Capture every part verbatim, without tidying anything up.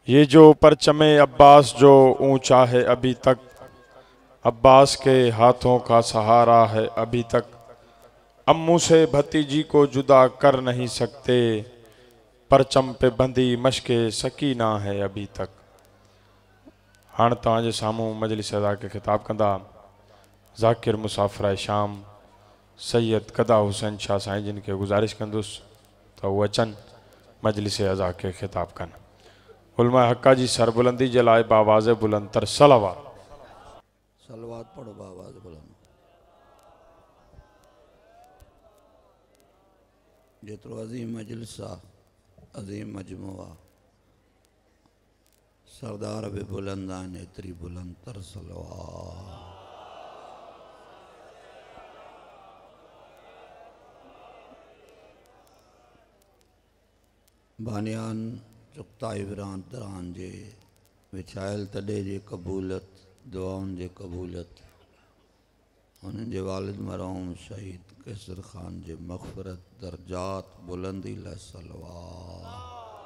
ये जो परचमे अब्बास जो ऊंचा है अभी तक, अब्बास के हाथों का सहारा है अभी तक। अम्मू से भतीजी को जुदा कर नहीं सकते, परचम पे बंधी मशके सकीना है अभी तक। हाण तव्हांजे साम्हूं मजलिस अदा के खिताब कंदा ज़ाकिर मुसाफ़िर शाम सैयद कदा हुसैन शाह साईं, जिन खे गुज़ारिश कंदुसि त उहे अचनि मजलिस अज़ा के खिताब कनि। उलमा हक्का जी सरबुलंदी जे लाइ बावाज़ बुलंदतर सलावत। सलवात पढ़ो बावाज़ बुलंद। जेतिरो अज़ीम मजलिस आहे, अज़ीम मजमू आहे, सरदार भी बुलंद आहिनि, एतिरी बुलंदतर सलवात। बानियान चुक्ता इबरान तरान जे विछायल तॾे जे क़बूलत, दुआउनि जे क़बूलत, उन्हनि जे वालिद मरहूम शहीद कैसर ख़ान जे मग़फ़िरत दर्जात बुलंदी लाइ सलवात।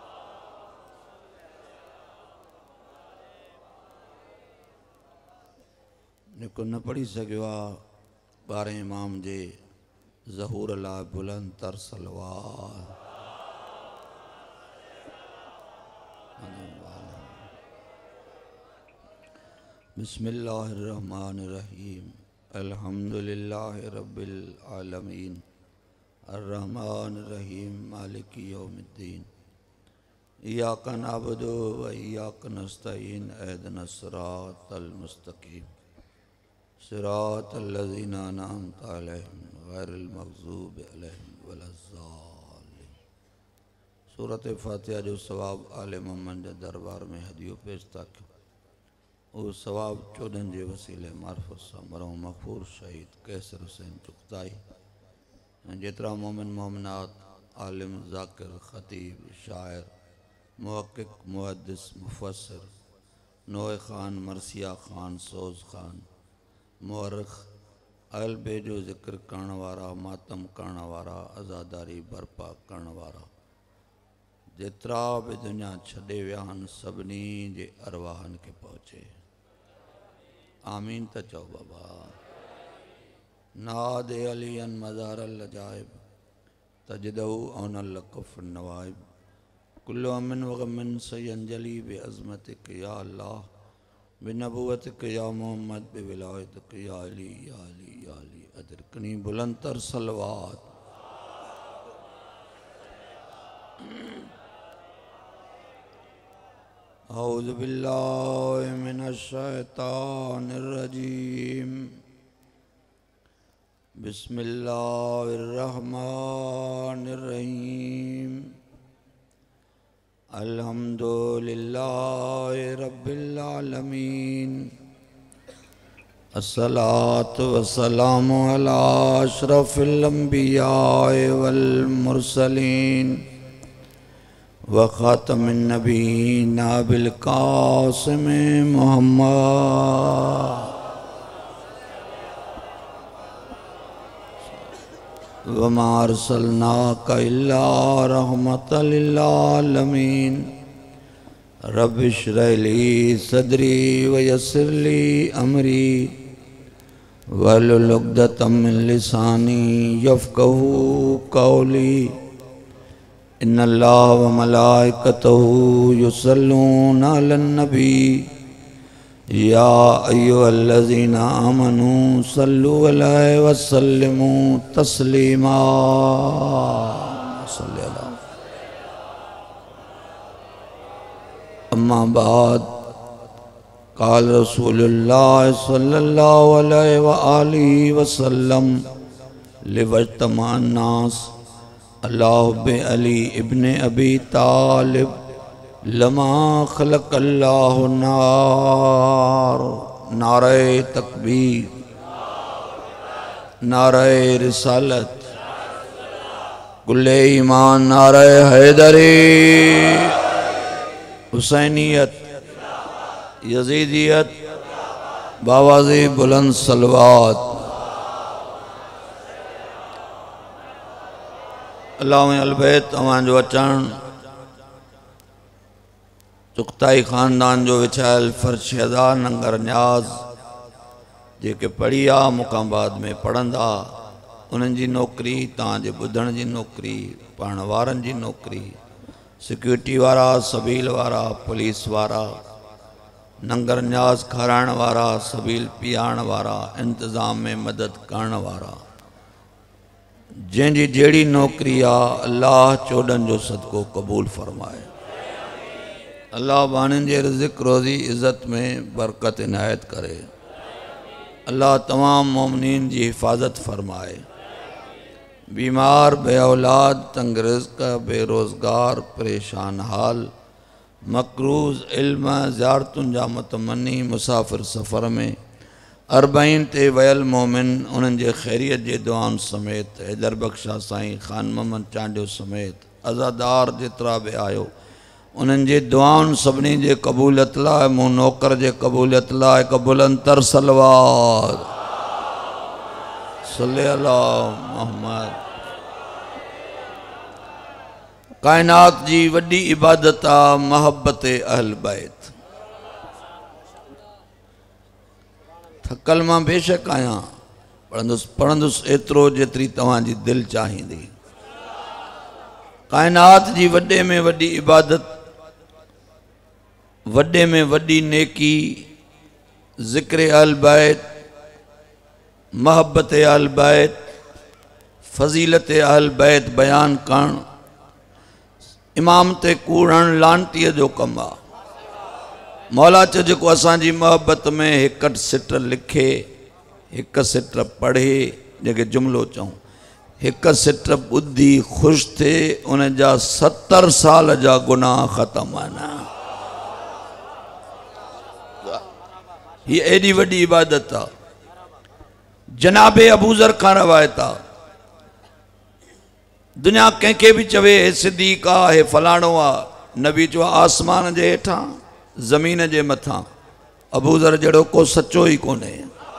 जेको न पढ़ी सघियो आहे ॿारहें इमाम जे ज़हूर लाइ बुलंदतर सलवात। बिस्मिल्लाहिर्रहमानिर्रहीम। अल्हम्दुलिल्लाहि रब्बिल आलमीन अर्रहमानिर्रहीम मालिकी यौमिद्दीन। इय्याका नअबुदु व इय्याका नस्तईन इहदिनस सिरातल मुस्तकीम सिरातल लज़ीना अनअमता अलैहिम गैरिल मग़ज़ूबि अलैहिम वलज़्ज़ालिन। सूरत फ़ातिहा जो सवाब आले मोहम्मद जे दरबार में हदियो पेश था कयूं। वो सवाब चोॾहनि जे वसीले मार्फत सां मरहूम मक़फ़ूर शहीद कैसर हुसैन चुग़ताई ऐं जेतिरा मोमिन मोमिनात आलिम ज़ाकिर ख़तीब शाइर मुहक़्क़िक़ मुहद्दिस मुफ़स्सिर नोए ख़ान मरसिया ख़ान सोज़ ख़ान मुअर्रिख़ अहल बैत जो ज़िक्र करण वारा, मातम करण वारा, अज़ादारी बर्पा करण वारा, जेतिरा बि दुनिया छॾे विया आहिनि सभिनी जे अरवाहनि खे पहुचे। आमीन त चओ बाबा। नादे अलियन मज़ारल अजाइब तजदहु औनल लक़फ़ नवाइब कुल्लु अमिन व ग़मिन सयंजली बि अज़मतिक या अल्लाह बिनबुव्वतिक या मोहम्मद बिविलायतिक या अली या अली या अली अदरकनी बुलंदतर सलवात। औज़ु बिल्लाहि मिनश शैतानिर रजीम। बिस्मिल्लाहिर रहमानिर रहीम। अल्हम्दुलिल्लाहि रब्बिल आलमीन। अस्सलातु वस्सलामु अला अशरफिल अंबिया वल मुरसलीन व ख़ातमिन नबीय्यीन अबिल क़ासिम मुहम्मद व मा अर्सलनाका इल्ला रहमतल लिल आलमीन। रब्बि इश्रह ली सदरी व यस्सिर ली अमरी वहलुल उक़दतम मिन लिसानी यफ़क़हू क़ौली। इन्नल्लाह व मलाइकतहू युसल्लूना अलन नबी या अय्युहल्लज़ीना आमनू सल्लु अलैहि व सल्लिमू तस्लीमा। अम्मा बाद क़ाल रसूलुल्लाह सल्लल्लाहु अलैहि व आलिहि व सल्लम लिवज्तमान नास अल्लाह बे अली इब्ने अबी तालिब लमा खलक़ल्लाहु नार। नारे तकबीर, नारे रिसालत, कुल्ले ईमान, नारे हैदरी, हुसैनियत, यजीदियत, बावाज़े बुलंद सलवात। अल्लाह अलबैत तव्हांजो अचणु तुख्ताई ख़ानदान जो विछायल फर्शदा नंगर न्याज़ जेके पढ़ी आ मुकामाबाद में पढ़ंदा उन्हनि जी नौकरी, तव्हांजे ॿुधण जी नौकरी, पाण वारनि जी नौकरी, सिक्योरिटी वारा, सबील वारा, पुलिस वारा, नंगर न्याज़ खाराइण वारा, सबील पीआरण वारा, इंतज़ाम में मदद करण वारा, जंहिंजी जहिड़ी नौकरी आहे अल्लाह चोॾहनि जो सदको क़बूल फरमाए। अल्लाह बाणियुनि जे रिज़्क़ रोज़ी इज़्ज़त में बरकत इनायत करे। अल्लाह तमाम मोमिनीन जी हिफ़ाज़त फरमाए। बीमार, बे औलाद, तंग रिज़्क़, बेरोज़गार, परेशान हाल, मकरूज़, इल्म, ज़ियारतुनि जा मुतमन्नी, मुसाफ़िर सफ़र में, अरबईन ते वयल मोमिन उन्हनि जे ख़ैरियत जे दुआउनि समेत, हैदर बख्शा साईं, ख़ान मोहम्मद चांडियो समेत, अज़ादार जेतिरा बि आयो उन्हनि जे दुआउनि सभिनी जे क़बूलियत लाइ, मूं नौकर जे क़बूलियत लाइ हिकु बुलंदतर सलवात सल्ले अला मुहम्मद। कायनात जी वॾी इबादत आहे महबत अहल बैत। थकल मां बेशक आहियां, पढ़ंदुसि पढ़ंदुसि एतिरो जेतिरी तव्हांजी दिलि चाहींदी। कायनात जी वॾे में वॾी इबादत, वॾे में वॾी नेकी, ज़िक्र अहल बैत, महबत अहल बैत, फज़ीलत अहल बैत बयान करण, इमाम ते कूड़ण लानतीअ जो कमु आहे। मौला चयो जेको असांजी मोहब्बत में हिकु सिट लिखे, हिकु सिट पढ़े, जेके जुमिलो चऊं, हिकु सिट ॿुधी ख़ुशि थिए, उन जा सतर साल जा गुनाह ख़तमु आहिनि। हीअ एॾी वॾी इबादत आहे। जनाबे अबूज़र खां रवायत आहे, दुनिया कंहिंखे बि चवे हे सिद्दीक़ आहे, हे फलाणो आहे, नबी चयो आसमान जे हेठां, ज़मीन जे मथां अबूज़र जहिड़ो को सचो ई कोन्हे।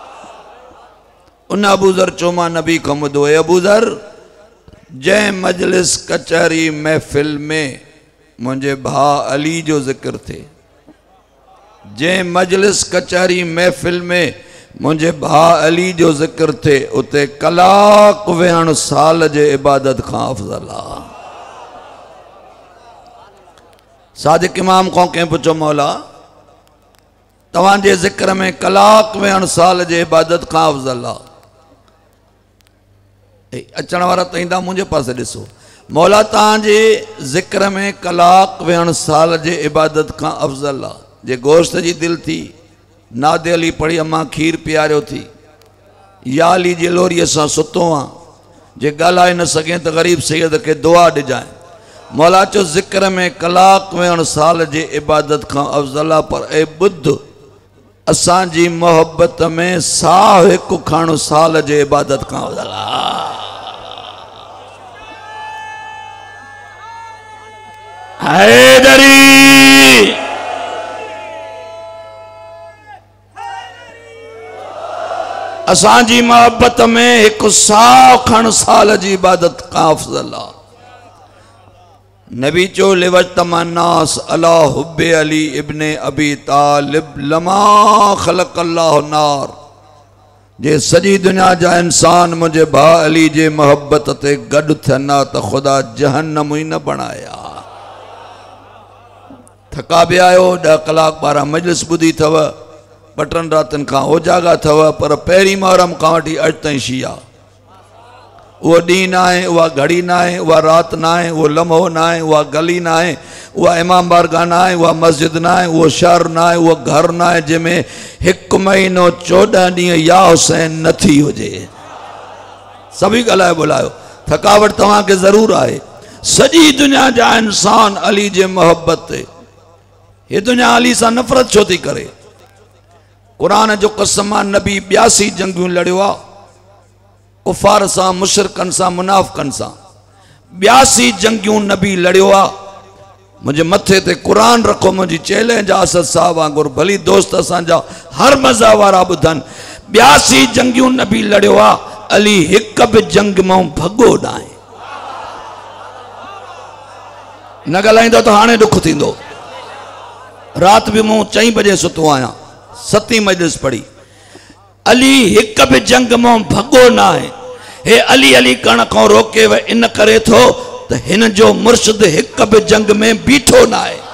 उन अबूज़र चयो मां नबी खां ॿुधो, हे अबूज़र, जंहिं मजलिस कचहरी महफ़िल में मुंहिंजे भाउ अली जो ज़िक्र थिए, जंहिं मजलिस कचहरी महफ़िल में मुंहिंजे भाउ अली जो ज़िक्र थिए, उते कलाक वेहण साल जे इबादत खां अफ़ज़ल आहे। सादिक़ इमाम खां कंहिं पुछो, मौला तव्हांजे ज़िक्र में कलाक वेहण साल जे इबादत खां अफ़ज़ल आहे। अचण वारा त ईंदा मुंहिंजे पासे ॾिसो, मौला तव्हांजे ज़िक्र में कलाक वेहण साल जे इबादत खां अफ़ज़ल आहे। जे गोश्त जी दिलि थी, नादे अली पढ़ी अम्मा खीर पीआरियो थी, या अली जी लोरीअ सां सुतो आहे, जे ॻाल्हाए न सघे त ग़रीब सैयद खे दुआ ॾिजाए। मौला चयो ज़िक्र में कलाक वेहण साल जे इबादत खां अफ़ज़ल आहे, पर ए ॿुध, असांजी मोहब्बत में साह हिकु खणु साल जे इबादत खां अफ़ज़ल आहे। हैदरी असांजी मोहब्बत में हिकु साह खण साल जी इबादत खां अफ़ज़ल आहे। नबी चो लिवज्तमन्नास अला हुब्बे अली इब्ने अबी तालिब लमा ख़लक़ अल्लाह नार। जे सॼी दुनिया जा इंसान मुंहिंजे भाउ अली जे मोहब्बत ते गॾु थियनि हा त ख़ुदा जहन्नम ई न बणाया। थका बि आयो, ॾह कलाक ॿारहं मजलिस ॿुधी अथव, ॿ टिनि रातिनि खां ओजागा अथव, पर पहिरीं मुहर्रम खां वठी अॼु ताईं शिया। उहो ॾींहुं न आहे, उहा घड़ी न आहे, उहा राति न आहे, उहो लम्हो न आहे, उहा गली न आहे, उहा इमाम बारगाह न आहे, उहा मस्जिद न आहे, उहो शहर न आहे, उहो घर न आहे जंहिंमें हिकु महीनो चोॾहं ॾींहं या हुसैन न थी हुजे। सभी ॻाल्हाए ॿोलायो, थकावट तव्हांखे ज़रूरु आहे। सॼी दुनिया जा इंसान अली जे मोहब्बत ते, हे दुनिया अली सां नफ़रत छो थी करे? क़ुरान जो कसम आहे, नबी ॿियासी जंगियूं लड़ियो आहे, कुफार सां, मुशरिकनि सां, मुनाफ़िक़नि सां। ॿियासी जंगियूं नबी लड़ियो आहे। मुंहिंजे मथे ते क़ुरान रखो, मुंहिंजी चैलेंज आहे असद साहब वांगुरु, भली दोस्त असांजा हर मज़ा वारा ॿुधनि। ॿियासी जंगियूं नबी लड़ियो आहे, अली हिकु बि जंग मां भॻो न आहे। न ॻाल्हाईंदो त हाणे ॾुख थींदो। रात भी मूं चई बजे सुतो आया, सती मजलिस पढ़ी। अली एक भी जंग मों भगो ना है, हे अली अली कण को रोके व इन करे थो तो हिन जो मुर्शिद एक भी जंग में बीठो ना है।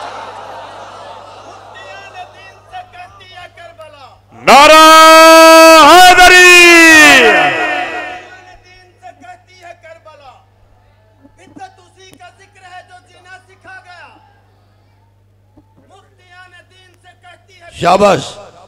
नारा हैदरी, शाबाश।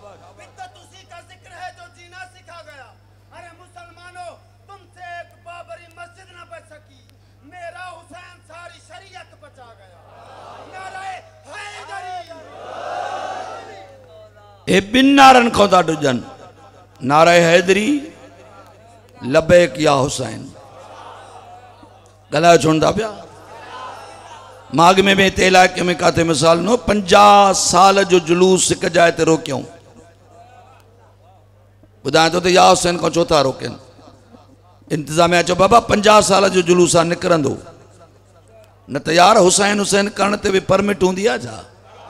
ए बिन नारन को था डुजन, नारे हैदरी लबैक या हुसैन गला छोड़ता पिया। माग में भी ते इलाके में काथे मिसाल नो पंजाह साल जो जुलूस सिक जाए ते रोक्यूं बुधाए तो, तो या हुसैन को चौथा रोकन। इंतजामिया चो बाबा पंजाह साल जो जुलूस आहे निकरंदो न त यार हुसैन हुसैन करण ते भी परमिट हूंदी आहे छा?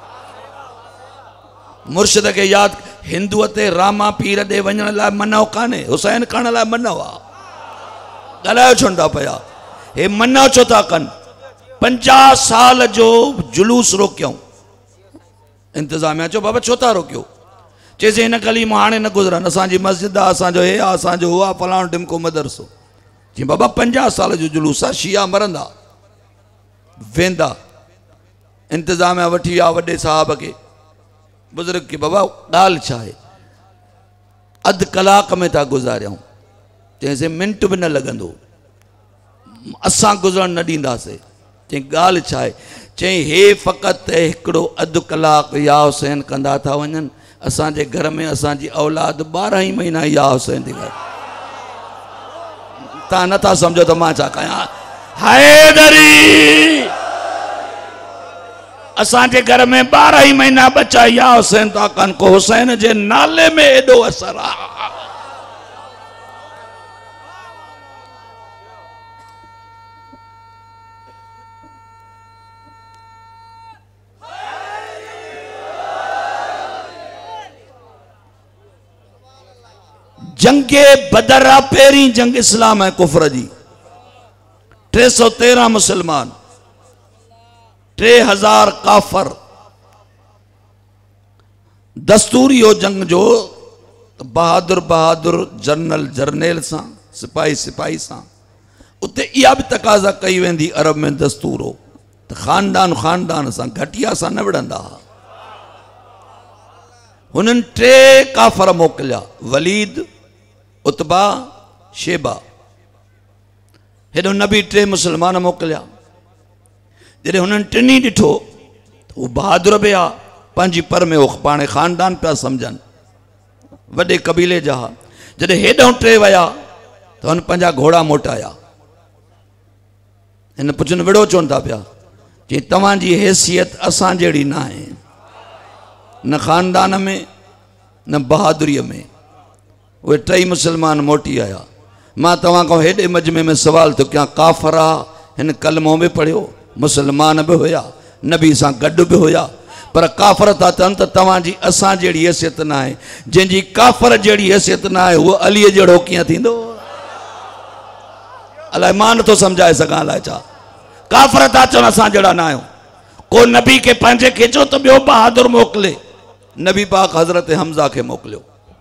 मुर्शिद के याद हिंदुअ ते रामा पीर दे वञण लाइ मनो कान्हे, हुसैन करण लाइ मनो आहे। ॻाल्हायो छो था पिया? हे मनो छो था कनि? पंजाह साल जो जुलूस रोकियऊं। इंतजामिया चो बाबा छो था रोकियो? चइजे हिन गली मां हाणे न गुज़रनि, असांजी मस्जिद आहे, असांजो हे आहे, असांजो हो आहे, फलाणो टिमको मदरसो। जी बाबा पंजाह साल जो जुलूस आहे, शिया मरंदा वेंदा। इंतजामिया वठी विया वॾे साहब खे, बुजुर्ग के बाबा ॻाल्हि छा आहे? अधु कलाक में था गुज़ारियूं। चइसि मिंट बि न लॻंदो, असां गुज़रण न ॾींदासीं। चई ॻाल्हि छा आहे? चई हे फ़क़ति हिकिड़ो अधु कलाक या हुसैन कंदा था वञनि, असांजे घर में असांजी औलाद ॿारहं ई महीना या हुसैन थी ॻाल्हि। तव्हां नथा सम्झो त मां छा कयां? हैदरी असांजे घर में बारह ही महीना बचा या हुसैन था कन को हुसैन जे नाले में एडो असर आ। जंगे बदर आ पहिरीं जंग इस्लाम है कुफर जी। टे सौ तेरह मुसलमान, टे हजार काफर। दस्तूरी हो जंग जो बहादुर बहादुर जनरल जर्नेल सां, सिपाही सिपाही सां। उते इहा भी तकाजा कई वेंदी, अरब में दस्तूर हो तो खानदान खानदान सां घटिया सां न विढ़ंदा। हुननि टे काफर मोकिलिया, वलीद, उतबा, शेबा। हेॾो नबी टे मुसलमान मोकिलिया। जॾहिं हुननि टिनी ॾिठो त उहो बहादुर बि आहे, पंहिंजी पर में उहो पाणे ख़ानदान पिया सम्झनि, वॾे कबीले जा। जॾहिं हेॾो टे विया त हुन पंहिंजा घोड़ा मोटाया। हिन पुछनि विड़ो चवनि था पिया, चई तव्हांजी हैसियत असां जहिड़ी न आहे, न ख़ानदान में न बहादुरीअ में। उहे टई मुसलमान मोटी आया। मां तव्हां खां हेॾे मजमे में सवाल थो कयां, काफ़र आहे, हिन कलमो बि पढ़ियो, मुसलमान भी होया, नबी सां गॾु भी होया, पर काफ़र था चवनि त तव्हांजी असां जहिड़ी हैसियत न आहे। जंहिंजी काफ़र जहिड़ी हैसियत न आहे उहो अलीअ जहिड़ो कीअं थींदो? अलाए मां नथो सम्झाए सघां, अलाए छा। काफ़र था चवनि असां जहिड़ा न आहियूं। को नबी खे पंहिंजे खे चओ त ॿियो बहादुर मोकिले, नबी पाक हज़रत हमज़ा खे मोकिलियो,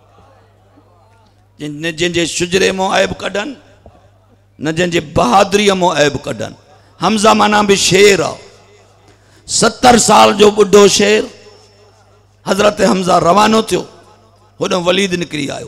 न जंहिंजे शुजरे मों ऐब कढनि, न जंहिंजे बहादुरीअ मों ऐब कढनि। हमज़ा माना भी शेर आ, सत्तर साल जो बुढ़ो शेर। हजरत हमज़ा रवानो थियो, होॾो वलीद निकिरी आयो।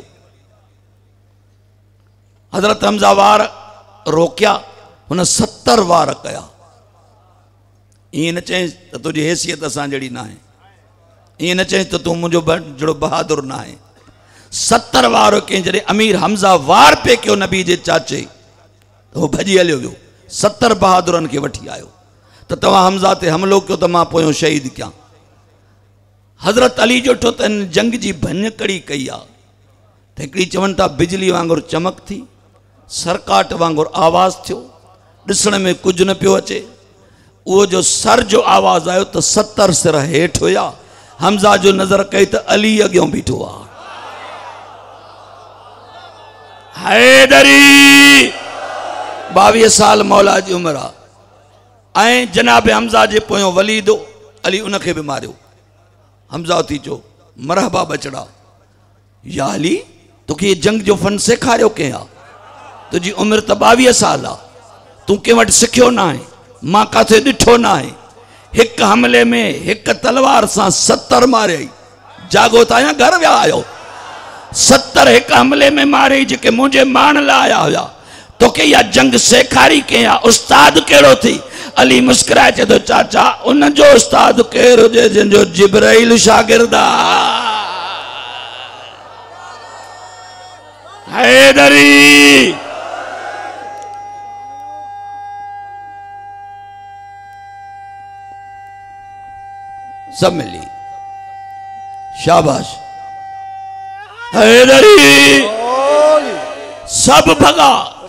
हजरत हमज़ा वार रोकिया, हुन सत्तर वार कया। ईअं न चइस त तुंहिंजी हैसियत असां जहिड़ी न आहे, ईअं न चइस त तूं मुंहिंजो जहिड़ो बहादुर न आहे। सत्तर वार कई। जॾहिं अमीर हमज़ा वार पे कयो नबी जे चाचे, त उहो भॼी हलियो वियो, सत्तर बहादुरनि खे वठी आयो त तव्हां हमज़ा ते हमिलो कयो त मां पोयों शहीद कयां। हज़रत अली जो ठो त हिन जंग जी भञकड़ी कई आहे त हिकिड़ी चवनि था बिजली वांगुरु चमक थी, सरकाट वांगुरु आवाज़ थियो, ॾिसण में कुझु न पियो अचे। वो जो सर जो आवाज आयो तो सत्तर सिर हेठ हुआ। हमजा जो नजर कई तो अली अॻियों बीठो आ। हैदरी बावीह साल मौला जी उम्र आ। ऐं जनाब हमजा जे पोयों वलीद अली उनखे भी मारियो। हमजा थी चो मरहबा बचड़ा, या अली तोखे जंग जो फन सेखारियो कंहिं आ? तुझी उम्र तो बावीह साल आ, तू कंहिं वटि सिखियो ना है, मां काथे ॾिठो ना है। एक हमले में एक तलवार से सत्तर मारे। जागो था या घर विया आयो? सत्तर एक हमले में मारे जेके मुझे मान ला आया हुआ। तो के या जंग सेखारी के या उस्ताद केड़ो थी? अली मुस्कुराए चे तो चाचा उन जो उस्ताद केर हुजे जिनजो जिब्राइल शागिर्द आ। हैदरी सब मिली शाबाश। हैदरी सब भगा।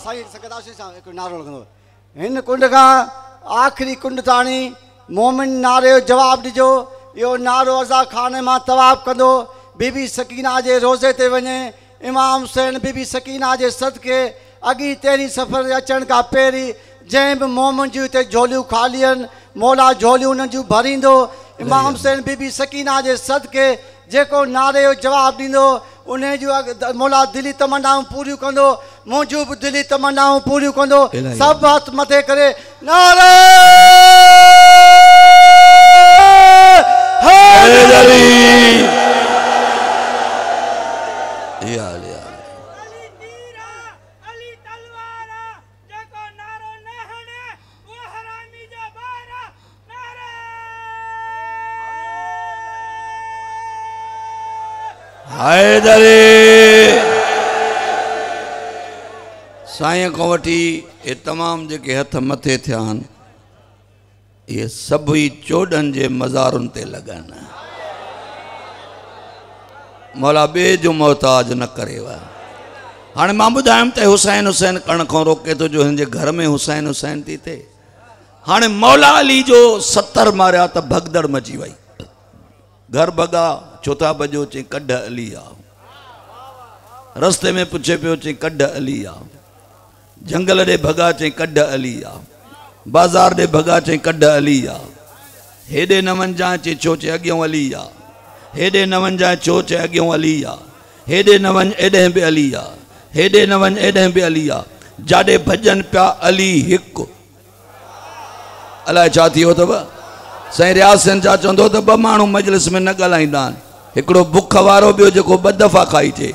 इन कुंड का आखिरी कुंड ताणी मोमिन नारे जो जवाब दिजो। यो नारो अज़ा खाने में तवाब कंदो। बीबी सकीना जे रोज़े ते वने। इमाम हुसैन बीबी सकीना जे सदके अगी तेरी सफ़र अचण का पेरी जैं भी मोमिन जी ते झोलियूं खालियन मौला झोलियूं उन जूं भरींदो। इमाम हुसैन बीबी सकीना जे सदके जेको नारे जो जवाब दींदो उन जो मौला दिली तमन्नाऊं पूरियूं कंदो। मुंहिंजूं भी दिली तमन्नाऊं पूरियूं कंदो। सब हथ मथे करे नारे हैदरी। या या हैदरी साईं को वठी ये तमाम जेके हथ मथे थिया आहिनि ये सभई चोॾहनि जे मज़ारुनि ते लॻनि। मौला ॿिए जो मोहताज न करेव। हाणे मां ॿुधायमि त हुसैन हुसैन करण खां रोके थो जो हिन जे घर में हुसैन हुसैन थी थिए। हाणे मौला अली जो सत्तर मारिया त भगदड़ मची वई। घर भॻा चौथा बजो चई कढ अली आ। रस्ते में पुछे पियो चई कढ अली आ। जंगल ॾे भॻा चई कढ अली आ। बाज़ार ॾे भॻा चई कढ अली आ। हेॾे न वञजांइ चई छो चई अॻियों अली आ। हेॾे न वञजांइ छो चई अॻियों अली आ। हेॾे न वञ एॾे बि अली आ। हेॾे न वञ एॾे बि अली आ। जाॾे भॼनि पिया अली हिकु। अलाए छा थी वियो अथव? साईं रियाज़ सिंह छा चवंदो त ॿ माण्हू मजलिस में न ॻाल्हाईंदा आहिनि। हिकिड़ो बुख वारो ॿियो जेको ॿ दफ़ा खाई थिए।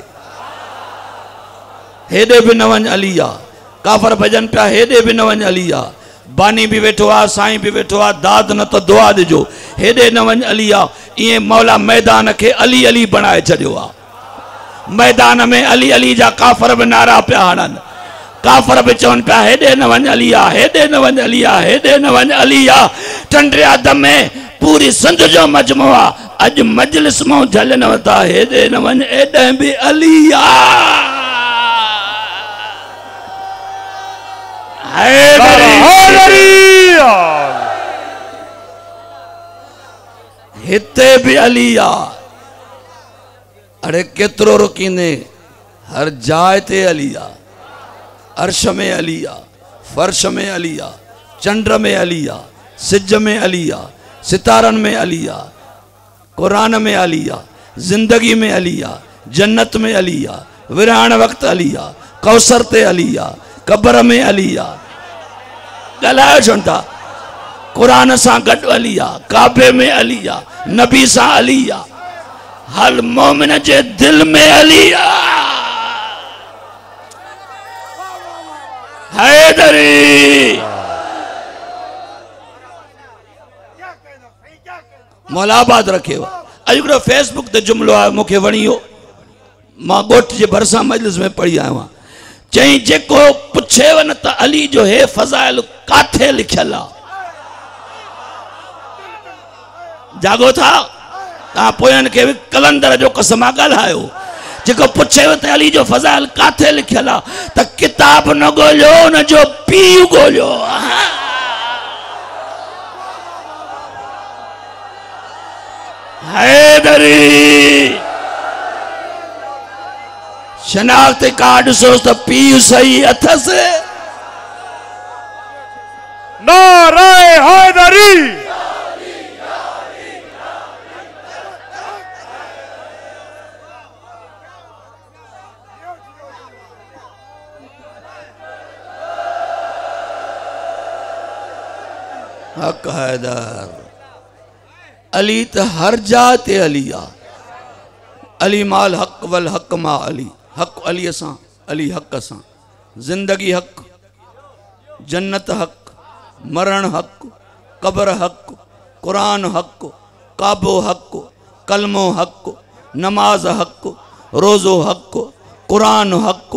हेॾे बि न वञ अली आ। काफ़र भॼनि पिया हेॾे बि न वञ अली आ। बानी भी वेठो आ, साईं भी वेठो आ। दाद न तो दुआ ॾिजो। हेॾे न वञ अली आ। ईअं मौला मैदान खे अली अली बणाए छॾियो आ। मैदान में अली अली जा काफ़र भी नारा पिया हणनि। काफ़र भी चवनि पिया हेॾे न वञ अली आ। हेॾे न वञ अली आ। हेॾे न वञ अली आ। टंडरिया दमे पूरी सिंध जो मजमो आ। अॼु मजलिस मां झलनि वता हेॾे न वञ एॾे बि अली आ। हिते भी अली आ। अरे केतिरो रुकींदे हर जाइ ते अली आ। अर्श में अली आ। फर्श में अली आ। चंड में अली आ। सिज में अली आ। सितारन में अली आ। कुरान में अली आ। जिंदगी में अली आ। जन्नत में अली आ। विराण वक्त अली आ। कौसर ते अली आ। कब्र में अली आ। ॻाल्हायो छो था? कुरान सां गॾु अली आ। काबे में अली आ। नबी सां अली आ। हल मोमिन जे दिल में अली आ। हैदरी मौलाबाद रखेव। अॼु फेसबुक ते जुमिलो आहे मूंखे वणियो। मां ॻोठ जे भरिसां मजलिस में पढ़ी आयो आहियां। चई जेको पुछेव न त अली जो हे फज़ाइल काथे लिखियल आहे। जागो था तव्हां पोयनि खे बि कलंदर जो कसम ॻाल्हायो। जेको पुछेव त अली जो फज़ाइल काथे लिखियल आहे त किताब न ॻोल्हियो न जो पीउ ॻोल्हियो। हैदरी शनाख्त कार्ड सोच तो पीउ सही अथस नारे हैदरी हक हैदर अली तो हर जाते अलिया अली माल हक वल हक मा अली हक अली असा अली हक असा जिंदगी हक जन्नत हक मरण हक कब्र हक कुरान हक काबो हक कलमो हक नमाज हक रोज़ो हक कुरान हक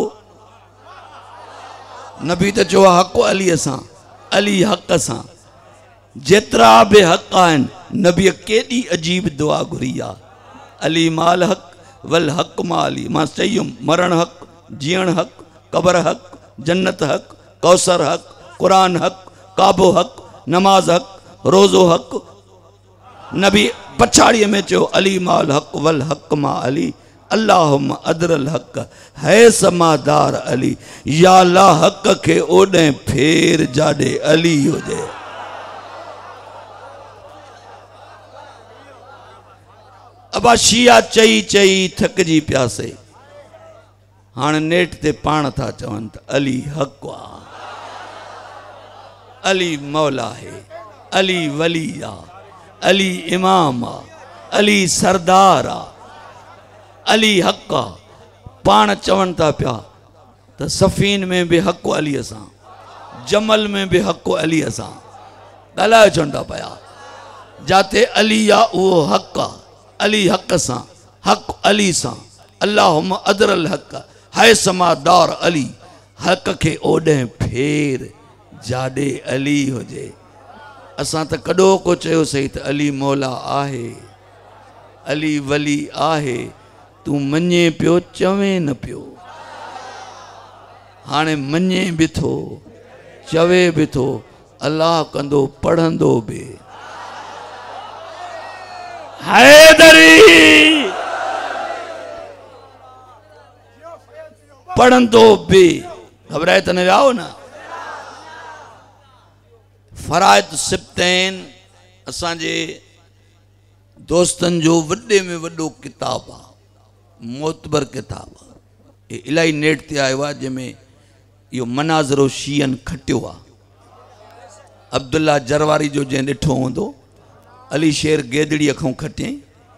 नबी तो चो हक अली असा अली हक असा जेतरा बे हक आन नबी केडी अजीब दुआ घुरिया अली माल हक वल हक मा अली मां चयुम मरण हक जीण हक कब्र हक जन्नत हक कौसर हक कुरान हक काबो हक नमाज हक रोज़ो हक नबी पछाड़ी में चो अली माल हक वल हक मा अली अल्लाहुम्मा अदरल हक है समादार अली या ला हक के ओडे फेर जाडे अली होजे अबा शिया चई चई थकजी प्यासे हाँ नेट ते पाण था चवन त अली हक वा अली मौला है अली वली आ अली इमाम आ अली सरदार आ अली हक आ पाण चवन था पिया त सफ़ीन में भी हक अली असां जमल में भी हक अली असां ॻाल्हाए चवन था पिया जाते अली आ उहो हक आ अली हक सां हक अली सां अल्लाहुम्मा अदरल हक है समादार अली हक के ओडे फेर जाडे अली होजे असां त कॾो को चयो सही त अली मौला आहे अली वली आहे तू मञे पियो चवे न पियो हाणे मञे बि थो चवे बि थो अल्लाह कंदो पढ़ंदो बि हैदरी पढ़ंदो बि घबराए त न वियाओ न फरायत सिप्तैन असांजे दोस्तन जो वॾे में वॾो किताब आहे मोतबर किताब आहे इलाही नेट ते आयो आहे जंहिंमें इहो मनाज़रो शीयन खटियो आहे अब्दुल्ला जरवारी जो जंहिं ॾिठो हूंदो अली शेर गेदड़ी अखों खटियई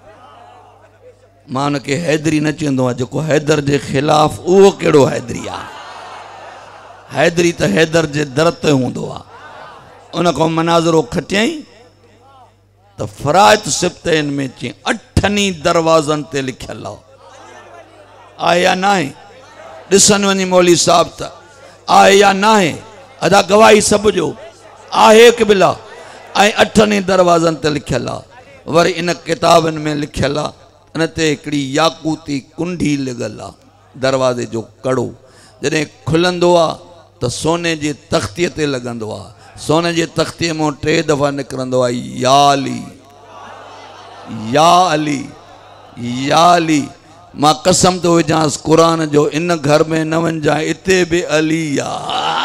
मां उनखे हैदरी न चवंदो आहे जेको हैदर जे ख़िलाफ़ उहो कहिड़ो हैदरी आहे हैदरी त हैदर जे दर ते हूंदो आहे उन खां मनाज़रो खटियई त फरायत सिप्तैन में चई अठनी दरवाज़नि ते लिखियल आहे या नाहे ॾिसनि वञी मौली साहब त आहे या नाहे अदा गवाही सभ जो आहे क़िबला ऐं अठनी दरवाज़नि ते लिखियल आहे वरी इन किताबनि में लिखियल आहे इन ते हिकिड़ी याकूती कुंडी लॻल आहे दरवाज़े जो कड़ो जॾहिं खुलंदो आहे त सोने जे तख़्तीअ ते लॻंदो आहे सोने जे तख़्तीअ मां टे दफ़ा निकिरंदो आहे या अली या अली या अली मां कसम थो विझांसि क़ुरान जो इन घर में न वञजांइ हिते बि अली आहे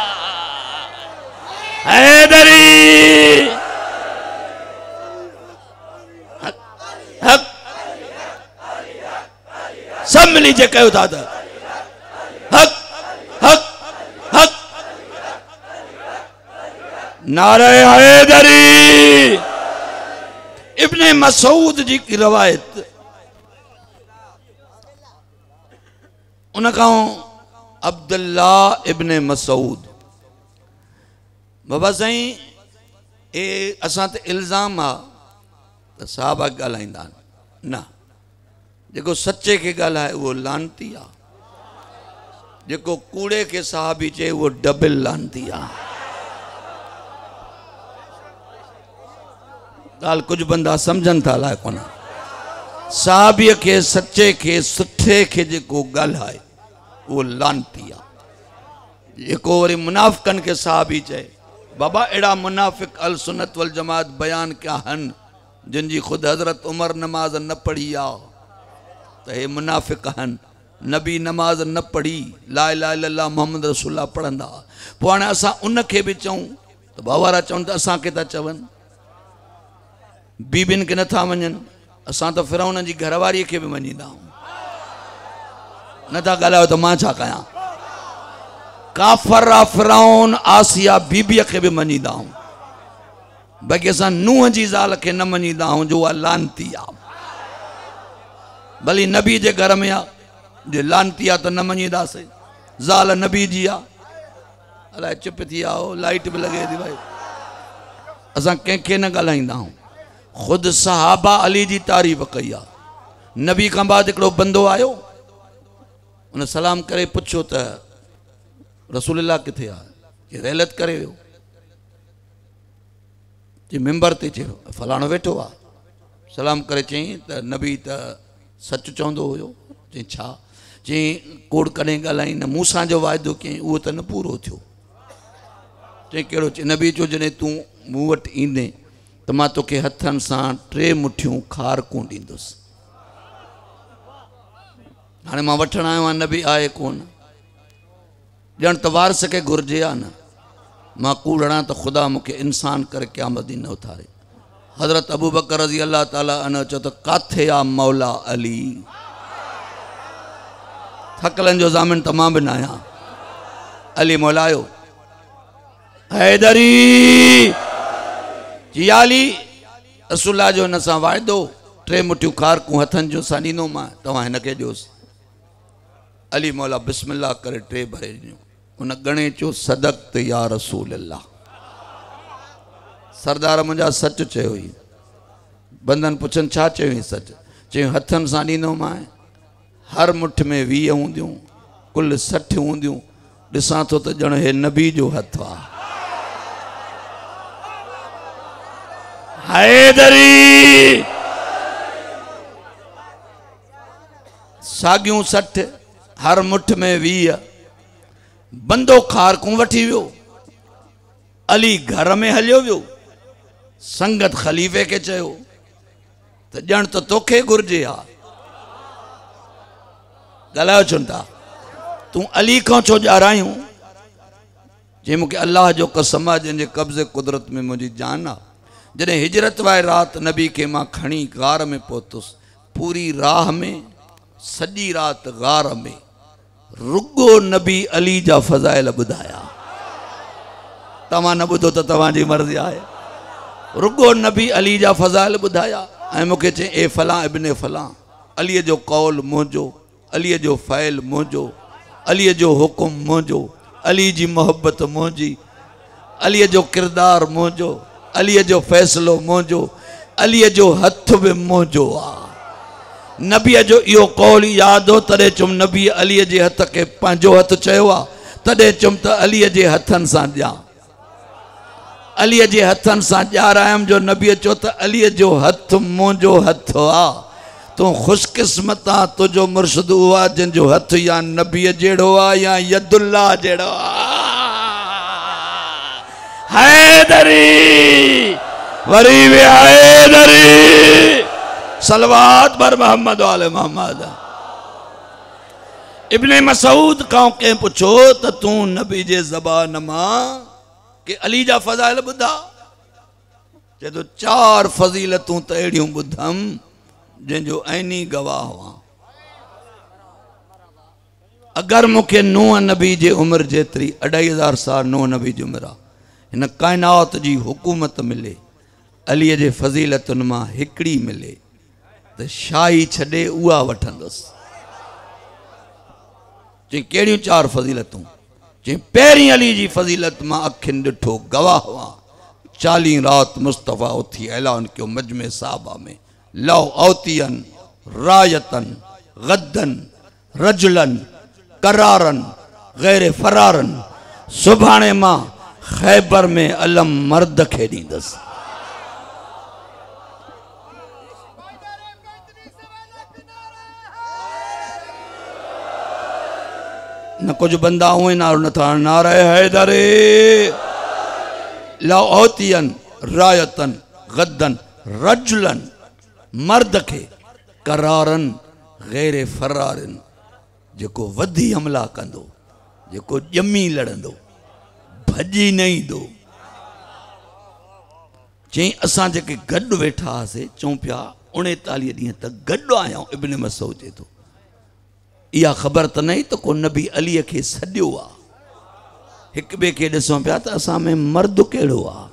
हैदरी हक सब मिली जे कयो था त हक हक हक नारे हैदरी इब्ने मसूद जी की रवायत उन खां अब्दुल्ला इब्ने मसूद बाबा साईं ए असां ते इल्ज़ाम आहे त साहबा ॻाल्हाईंदा आहिनि न जेको सचे खे ॻाल्हाए उहो लानती आहे जेको कूड़े खे साहबी चए उहो डबल लानती आहे ॻाल्हि कुझु बंदा सम्झनि था अलाए कोन साहबीअ खे सचे खे सुठे खे जेको ॻाल्हाए उहो लानती आहे जेको वरी मुनाफ़िकनि खे साहबी चए बाबा अहिड़ा मुनाफ़िक अल सुन्नत वल जमात बयान कया आहिनि जिनकी खुद हज़रत उमर नमाज न पढ़ी आ तो हे मुनाफ़िक़ आहिनि। नबी नमाज न पढ़ी ला इलाहा इल्लल्लाह मोहम्मद रसूलुल्लाह पढ़ंदा पोइ हाणे असां उनखे बि चऊं त बावारा चवनि त असांखे था चवनि बीबियुनि खे नथा मञनि। असां त फिरौन जी घरवारीअ खे बि मञींदा आहियूं। नथा ॻाल्हायो त मां छा कयां। काफ़र आहे फिरौन आसिया बीबीअ खे बि मञींदा आहियूं। बाक़ी असां नूह जी ज़ाल खे न मञींदा आहियूं जो उहा लानती आहे। भली नबी जे घर में आहे जे लानती आहे त न मञींदासीं। ज़ाल नबी जी आहे। अलाए चुप थी आओ लाइट भी लगे थी भाई। असां कंहिंखे न ॻाल्हाईंदा आहियूं। ख़ुदि सहाबा अली जी तारीफ़ कई आहे। नबी खां बाद हिकिड़ो बंदो आयो उन सलाम करे पुछो त रसूलुल्लाह किथे आहे। कि रहलत करे वियो। जी मिंबर ते चयो फलाणो वेठो आहे। सलाम करे चई त नबी त सच चवंदो हुयो। चई छा। चई कूड़ कॾहिं ॻाल्हाई न मूंसां जो वाइदो कयईं उहो त न पूरो थियो। चई कहिड़ो। चई नबी चयो जॾहिं तूं मूं वटि ईंदे त मां तोखे हथनि सां टे मुठियूं खारकूं ॾींदुसि। हाणे मां वठणु आयो आहियां नबी आहे कोन। ॼण त वारस खे घुरिजे आहे न। मां कूड़ हणां त ख़ुदा मूंखे इंसान करे क़यामत ॾींहुं न उथारे। हज़रत अबू बकर रज़ी अल्लाह ताला अन्हु चयो त काथे आहे मौला अली। थकलनि जो ज़ामिन त मां बि न आहियां। अली मौलायो हैदरी जी अली रसूलुल्लाह जो हिन सां वाइदो टे मुठियूं खारकूं हथनि जो सां ॾींदोमांइ तव्हां हिनखे ॾियोसि। अली मौला बिस्मिल्लाह करे टे भरे ॾिनियूं। उन गणे चयो सदक़त या रसूल अल्लाह। सरदार मुंहिंजा सच चयो हुई। बंदन पुछनि छा चयो सच। चयो हथनि सां ॾींदोमांइ। हर मुठ में वीह हूंदियूं कुल सठि हूंदियूं। ॾिसां थो त ॼण हे नबी जो हथ आहे। हैदरी साॻियूं सठि हर मुठ में वीह। बंदो खारकूं वठी वियो। अली घर में हलियो वियो। संगत ख़लीफ़े खे चयो त ॼण त तोखे घुरिजे आहे। ॻाल्हायो छो था। तूं अली खां छो ॼारायूं। जे मूंखे अल्लाह जो कसम आहे जंहिंजे कब्ज़े कुदरत में मुंहिंजी जान आहे। जॾहिं हिजरत वारी राति नबी खे मां खणी गार में पहुतुसि। पूरी राह में सॼी राति गार में रुगो नबी अली जा फ़ज़ाइल ॿुधाया। तव्हां न ॿुधो त तव्हांजी मर्ज़ी आहे। रुगो नबी अली जा फ़ज़ाइल ॿुधाया ऐं मूंखे चई ए फलां इब्ने फलां अलीअ जो कौल मुंहिंजो अलीअ जो फ़ैल मुंहिंजो अलीअ जो हुकुम मुंहिंजो अली जी मोहब्बत मुंहिंजी अलीअ जो किरदारु मुंहिंजो अलीअ जो फ़ैसिलो मुंहिंजो अलीअ जो हथ बि मुंहिंजो आहे। नबीअ जो इहो कौल यादि हो तॾहिं चुमि नबी अलीअ जे हथ खे पंहिंजो हथ चयो आहे। तॾहिं चुमि त अलीअ जे हथनि सां ॾियां। अलीअ जे हथनि सां ॼारायमि जो नबीअ चयो त अलीअ जो हथ मुंहिंजो हथ आहे। तूं ख़ुशकिस्मत आहे तुंहिंजो मुर्शिद उहो आहे जंहिंजो हथ या नबीअ जहिड़ो आहे या यदुल्लाह जहिड़ो आहे। हैदरी वरी विया हैदरी सलवात पर मोहम्मद वाले मोहम्मद। इब्ने मसूद खां कंहिं पुछो त तूं नबी जे ज़बान मां के अली जा फ़ज़ाइल ॿुधा। चए तो चार फ़ज़ीलतूं त अहिड़ियूं ॿुधमि जंहिंजो ऐनी गवाह हुआ। अगर मूंखे नूह नबी जे उम्र जेतिरी अढाई हज़ार साल नूह नबी जी उम्र आहे हिन काइनात जी हुकूमत मिले अलीअ जे फ़ज़ीलतुनि मां हिकिड़ी मिले त शाही छॾे उहा वठंदुसि। चई कहिड़ियूं चार फ़ज़ीलतूं। चई पहिरीं अली जी फ़ज़ीलत मां अखियुनि ॾिठो गवाह हुआ। चालीह रात मुस्तफ़ा उथी ऐलान कयो मजमे साहबा में लौ औतियन रायतन गद्दन रजुलन करारन गैर फरारन सुभाणे मां खैबर में अलम मर्द खे ॾींदुसि। न कुछ बंदा उहे नारो नथा नारे हैदरे लौ औतियन रायतन गद्दन रजुलन मर्द के करारन गैर फरारन जेको वधी हमला कंदो जेको जमी लड़ंदो भजी न ईंदो चई असां जेके गॾु वेठा हुआसीं चऊं पिया उणेतालीह ॾींहं त गॾु आहियूं। इब्न मसूद चए थो इहा ख़बर त नहीं त को नबी अलीअ खे सॾियो आहे हिक ॿिए खे ॾिसूं पिया त असां में मर्द कहिड़ो आहे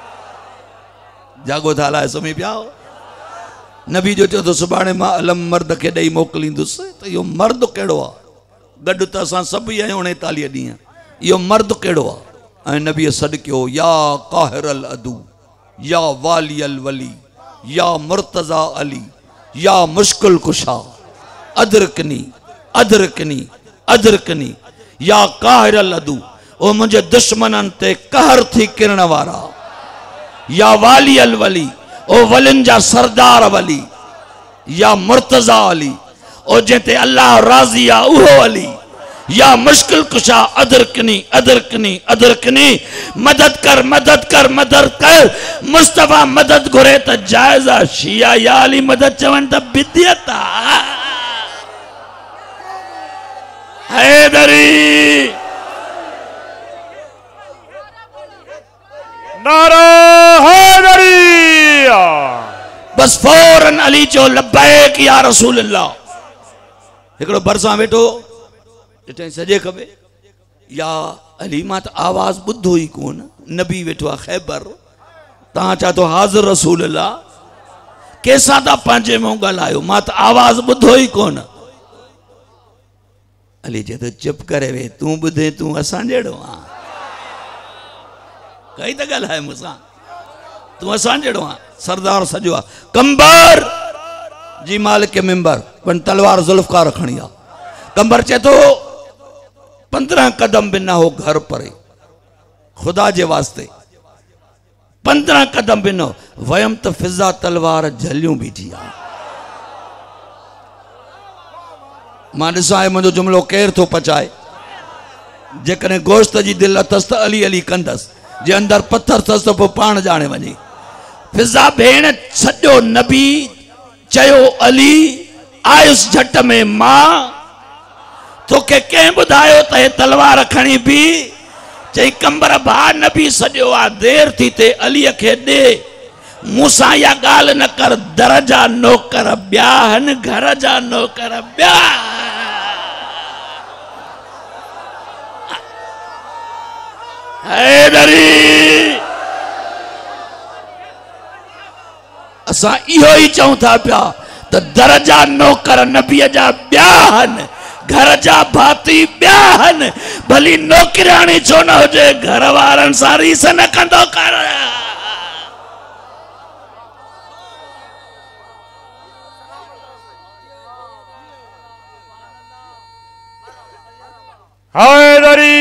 जागो था हलाए सुम्ही पिया नबी जो चयो त सुभाणे मां अलम मर्द खे ॾेई मोकिलींदुसि त इहो मर्द कहिड़ो आहे गॾु त असां सभु ई आहियूं उणेतालीह ॾींहं इहो मर्द कहिड़ो आहे ऐं नबीअ सॾु कयो या काहिरल अदू या वाली अल वली या मुर्तज़ा अली या मुश्किल कुशा अदरकनी अदरकनी अदरकनी या काहिरल अदू ओ मुझे दुश्मनन ते कहर थी किरण वारा या वाली अल वली ओ वलिन जा सरदार वली या मुर्तज़ा अली ओ जेते अल्लाह राज़ी आ उहो अली या मुश्किल कुशा अदरकनी अदरकनी अदरकनी मदद कर मदद कर मदद कर मुस्तफा मदद घुरे त जायज़ आ शिया या अली मदद चवन त बिदियत आ हैदरी नारा हैदरी बस फौरन अली चो लब्बैक या रसूल अल्लाह हिकड़ो भरसा वेठो ॾिठई सॼे खबे या अली मां त आवाज़ ॿुधो ई कोन नबी वेठो आहे ख़ैबर तव्हां चओ थो हाज़िर रसूल अल्लाह कंहिंसां था पंहिंजे मुंहुं ॻाल्हायो मां त आवाज़ ॿुधो ई कोन अली चए थो चुप करे वे तूं ॿुधे तूं असां जहिड़ो आहे कई त ॻाल्हाए मूंसां तूं असां जहिड़ो आहे सरदार सॼो आहे कंबर जी मालिक मिंबर पण तलवार ज़ुल्फ़कार खणी आहे कंबर चए थो पंद्रह कदम बिना हो घर परे खुदा जे वास्ते पंद्रह कदम बिना वयम त फिजा तलवार झलियूं बीठी आहे मां ॾिसां मुंहिंजो जुमिलो केरु थो पचाए जेकॾहिं गोश्त जी दिलि अथसि त अली अली कंदसि जे अंदरि पत्थर अथसि त पोइ पाण ॼाणे वञे फिजा भेण सॼो नबी चयो अली आयुसि झट में मां तोखे कंहिं ॿुधायो त हे तलवार खणी बि चई कंबर भा नबी सॼो आहे देर थी थिए अलीअ खे ॾे मूंसां इहा ॻाल्हि न कर दर जा नौकर ॿिया आहिनि घर जा नौकर ॿिया हैदरी असां इहो ई चऊं था पिया त दर जा नौकर नबीअ जा ॿिया आहिनि घर जा भाती ॿिया आहिनि भली नौकिराणी छो न हुजे घर वारनि सां रीस न कंदो कर हैदरी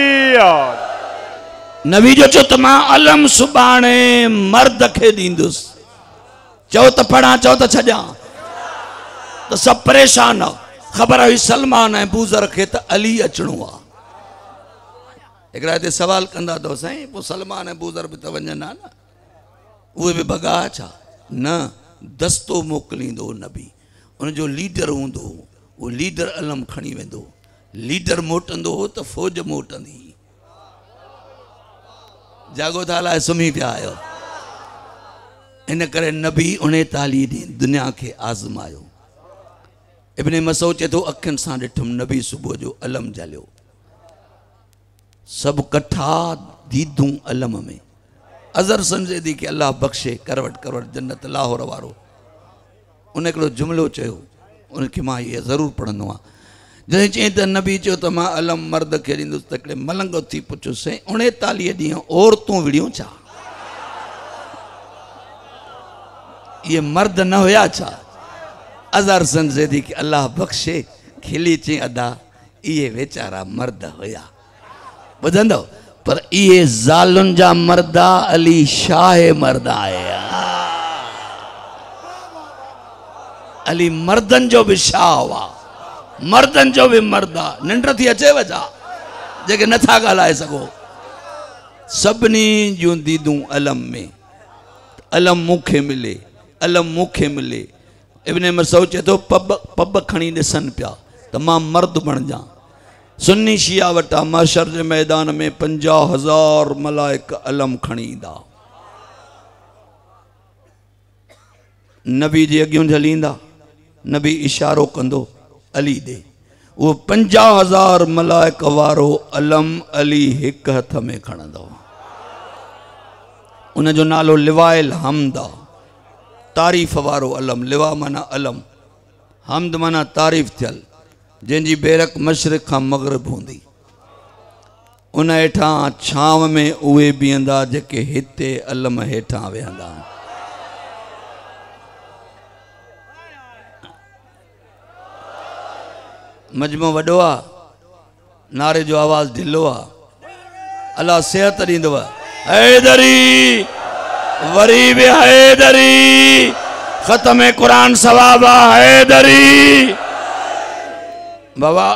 नबी जो चो त मां अलम सुभाणे मर्द खे ॾींदुसि चओ त पढ़ा चओ त छॾियां त सभु परेशान आहे ख़बर हुई सलमान ऐं बूज़र खे त अली अचणो आहे हिकिड़ा हिते सवाल कंदा अथव साईं पोइ सलमान ऐं बूज़र बि त वञनि हा न उहे बि भॻा छा न दस्तो मोकिलींदो नबी उनजो लीडर हूंदो उहो लीडर अलम खणी वेंदो लीडर मोटंदो त फ़ौज मोटंदी जागो था हलाए सुम्ही पिया आहियो इन करे नबी उणेतालीह ॾींहं दुनिया खे आज़मायो इब्न मसूद चए थो अखियुनि सां ॾिठुमि नबी सुबुह जो अलम जलियो सभु कठा दीदूं अलम में अज़र सम्झे थी की अल्लाह बख़्शे करवट करवट जन्नत लाहौर वारो उन हिकिड़ो जुमिलो चयो उनखे मां इहे ज़रूरु पढ़ंदो आहियां जॾहिं चई त नबी चयो त मां अलम मर्द खे ॾींदुसि त हिकिड़े मलंग थी पुछियोसि उणेतालीह ॾींहं औरतूं विड़ियूं छा ये मर्द न हुया छा अज़र सम्झे थी कि अल्लाह बख़्शे खिली चई अदा इहे वेचारा मर्द हुया ॿुधंदो पर इहे ज़ालुनि जा मर्दा अली शाह मर्द आया अली मर्दनि जो बि शाह हुआ मर्दनि जो बि मर्द आहे निंड थी अचेव छा जेके नथा ॻाल्हाए सघो सभिनी जूं दीदूं अलम में अलम मूंखे मिले, अलम मूंखे मिले। इब्ने मसूद चए थो पब पब खणी ॾिसनि पिया त मां मर्द बणिजां। सुन्नी शिया वटा माशर जे मैदान में पंजाह हज़ार मलाइक अलम खणी ईंदा, नबी जे अॻियूं झलींदा, नबी इशारो कंदो अली ॾे, वो पंजाह हज़ार मलाइक वारो अलम अली हिक हथ में खणंदो। उन जो नालो लिवाइल हमद आ, तारीफ़ वारो अलम। लिवा माना अलम, हमद माना तारीफ़ थियल, जंहिंजी बेरक मशरिक़ खां मग़रिब हूंदी। उन हेठां छांव में उहे बीहंदा जेके हिते अलम हेठां वेहंदा। मजमो वॾो आहे, नारे जो आवाज़ ढिलो आहे। अल्लाह सेहत ॾींदव। हैदरी वरी बि हैदरी, ख़त्म कुरान सवाब हैदरी। बाबा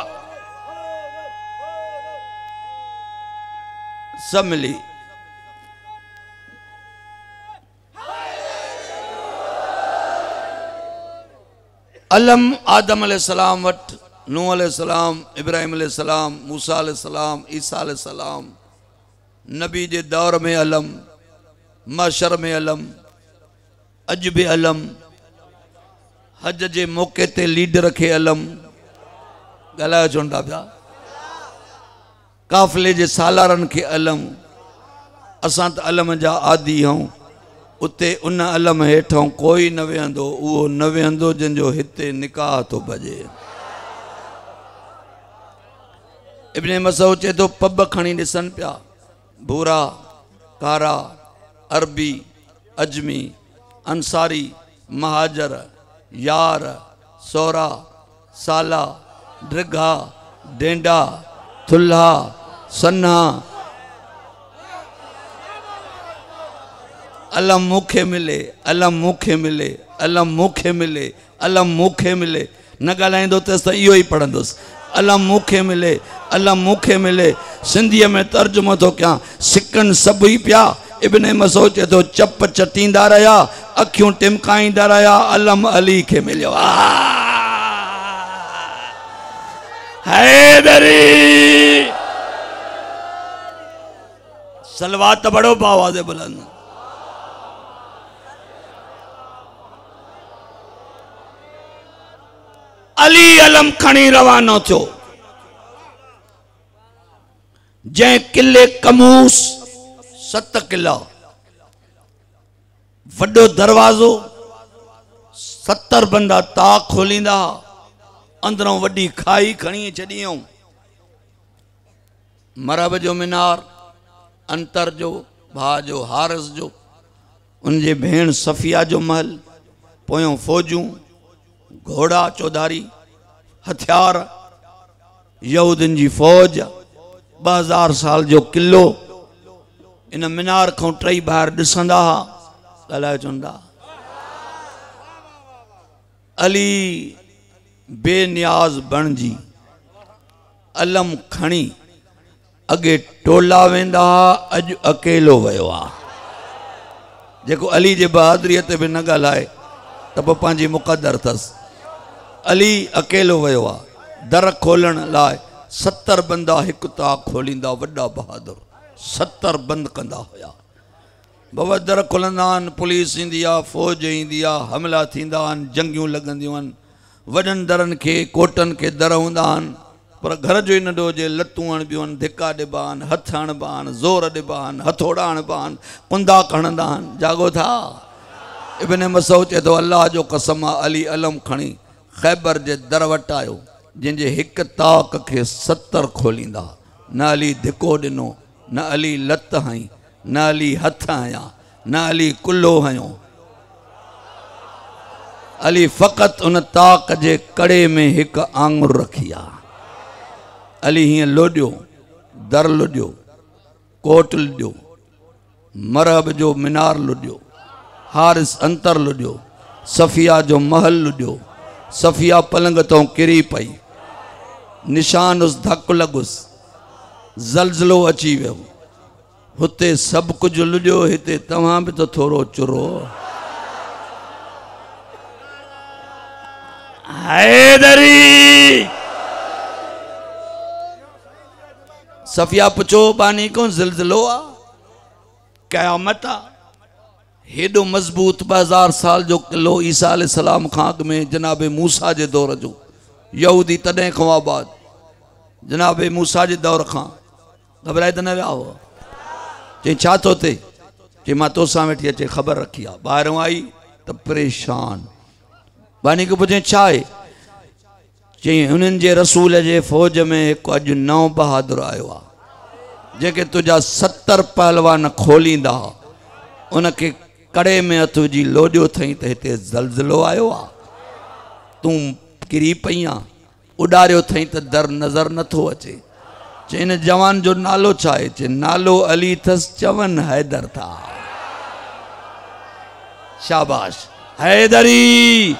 सब मिली अलम आदम अलैहिस्सलाम वट, नूह अलैहिस्सलाम, इब्राहिम अलैहिस्सलाम, मूसा अलैहिस्सलाम, ईसा अलैहिस्सलाम, नबी जे दौर में अलम, माशर में अलम, अज भी अलम, हज जे मौके ते लीडर खे अलम। ॻाल्हायो चवंदा पिया, काफ़िले जे सालारनि खे अलम। असां त अलम जा आदि आहियूं। उते उन अलम हेठों कोई न वेहंदो, उहो न वेहंदो जंहिंजो हिते निकाह थो भॼे। इब्ने मसूद चए थो पब खणी ॾिसनि पिया, भूरा, कारा, अरबी, अजमी, अंसारी, महाजर, यार, सोरा, साला, ड्रिघा, डेंडा, थुल्हा, सन्हा। अलम मूंखे मिले, अलम मूंखे मिले, अलम मूंखे मिले, अलम मूंखे मिले। न ॻाल्हाईंदो तेसि त इहो ई पढ़ंदुसि। अलम मूंखे मिले, अलम मूंखे मिले। सिंधीअ में तर्जुमो थो कयां, सिकनि सभु ई पिया। इब्ने मसूद चए थो चप चटींदा रहिया, अखियूं टिमकाईंदा रहिया, अलम अली खे मिलियो। हैदरी सलवात बड़ो आवाज़ बुलंद। अली अलम खणी रवानो थियो। जंहिं किले कमूस, सत किला, वॾो दरवाज़ो, सत्तर बंदा ताक खोलींदा, अंदरों वॾी खाई खणी छॾियऊं। मरब जो मीनार, अंतर जो, भाउ जो हारिस जो, उनजे भेण सफ़िया जो महल, पोयों फ़ौजूं, घोड़ा चौधारी, हथियार, यहूदिन जी फ़ौज, ॿ हज़ार साल जो किलो। इन मीनार खां टई ॿाहिरि ॾिसंदा हुआ, ॻाल्हाए चवंदा अली बेनियाज़ बणिजी अलम खणी अॻे टोला वेंदा हुआ, अॼु अकेलो वियो आहे। जेको अली जे बहादुरीअ ते बि न ॻाल्हाए त पोइ पंहिंजी मुक़दर अथसि। अली अकेलो वियो आहे। दर खोलण लाइ सत्तर बंदा हिकु ताक खोलींदा, वॾा बहादुर सत्तर बंद कंदा हुया। बाबा दर खोलंदा आहिनि, पुलिस ईंदी आहे, फ़ौज ईंदी आहे, हमला थींदा आहिनि, जंगियूं लॻंदियूं आहिनि। वॾनि दरनि खे, कोटनि खे दर हूंदा आहिनि, पर घर जो ई नंढो हुजे, लतूं हणबियूं आहिनि, धिका ॾिबा आहिनि, हथ हणबा आहिनि, ज़ोर ॾिबा आहिनि, हथोड़ा हणबा आहिनि, कुंदा खणंदा आहिनि। जागो था। इब्ने मसूद चए थो अल्लाह जो कसम आहे, अली अलम खणी ख़ैबर जे दर वटि आयो, जंहिंजे हिकु ताक खे सत्तर खोलींदा। न अली धिको ॾिनो, न अली लत हई, न अली हथ हया, न अली कुल्लो हयो। अली फ़क़ति उन ताक जे कड़े में हिकु आंगुर रखी आहे। अली हीअं लोॾियो, दर लोॾियो, कोट लोॾियो, मरहब जो मीनार लोॾियो, हारिस अंतर लोॾियो, सफ़िया जो महल लोॾियो। सफ़िया पलंग तो किरी पई, निशान उस धक लॻुसि, ज़लज़लो अची वियो, हुते सब कुछ लुजो हिते तव्हां भी तो थोड़ो चुरो। हैदरी सफिया पुछो बानी को ज़िलज़िलो आ क़यामत आ। हेडो मजबूत बाजार साल जो किलो ईसा अलैहिस्सलाम खां में जनाब मूसा जे दौर जो यहूदी तॾहिं खां आबाद जनाब मूसा जे दौर खां घबराए त न विया हो। चई छा थो थिए? चई मां तोसां वेठी अचे ख़बर रखी आहे। ॿाहिरों आई त परेशान। बानी खे पुछे छा आहे? चई हुननि जे रसूल जे फ़ौज में हिकु अॼु नओं बहादुर आयो आहे जेके तुंहिंजा सतरि पहलवान खोलींदा उनखे कड़े में हथ विझी लोॾियो अथई त हिते ज़लज़लो आयो आहे। तूं किरी पई आहे उॾारियो अथई त दर नज़र नथो अचे। चई हिन जवान जो नालो छा आहे? चई नालो अली अथसि चवनि हैदर था। शाबाश हैदरी।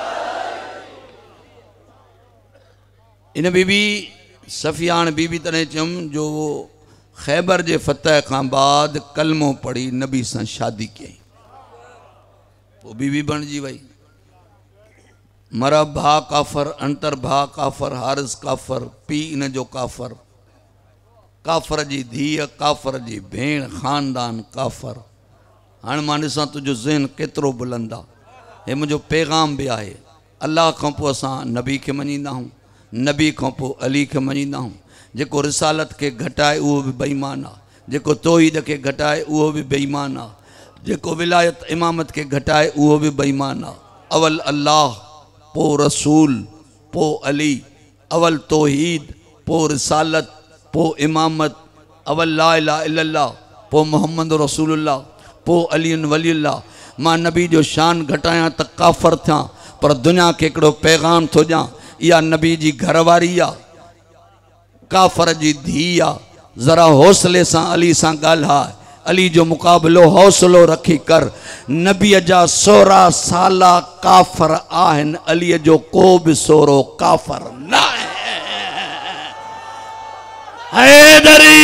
इन बीबी सफ़ियान बीबी तॾहिं चयुमि जो खैबर जे फतह खां बाद कलमो पढ़ी नबी सां शादी कयईं। पोइ बीबी बणिजी वई। मरा भा काफ़र अंतर भा काफ़र हारिस काफ़र पी इन जो काफ़र काफ़र जी धीअ काफ़र जी भेण ख़ानदान काफ़र। हाणे मां ॾिसां तुंहिंजो ज़हन केतिरो बुलंद आहे। हे मुंहिंजो पैगाम बि आहे। अल्लाह खां पोइ असां नबी खे मञींदा आहियूं, नबी खां पोइ अली खे मञींदा आहियूं। जेको रिसालत के घटाए उहो बि बेईमान आहे। जेको तौहीद के घटाए उहो बि बेईमान आहे। जेको विलायत इमामत के घटाए उहो बि बेईमान आहे। अवल अल्लाह पोइ रसूल पोइ अली। अवल तौहीद पोइ रिसालत पोइ इमामत। अवल ला इलाहा इल्लल्लाह पोइ मोहम्मद रसूलुल्लाह पोइ अली वलीउल्लाह। मां नबी जो शान घटायां त काफ़र थियां पर दुनिया के हिकिड़ो पैगाम थो ॾियां। इहा नबी जी घरवारी आहे, काफ़र जी धीउ आहे। ज़रा हौसले सां अली सां ॻाल्हाए। अली जो मुक़ाबिलो हौसलो रखी कर। नबीअ जा सोरहं साल काफ़र आहिनि, अलीअ जो को बि सोरो काफ़र न आहे। हैदरी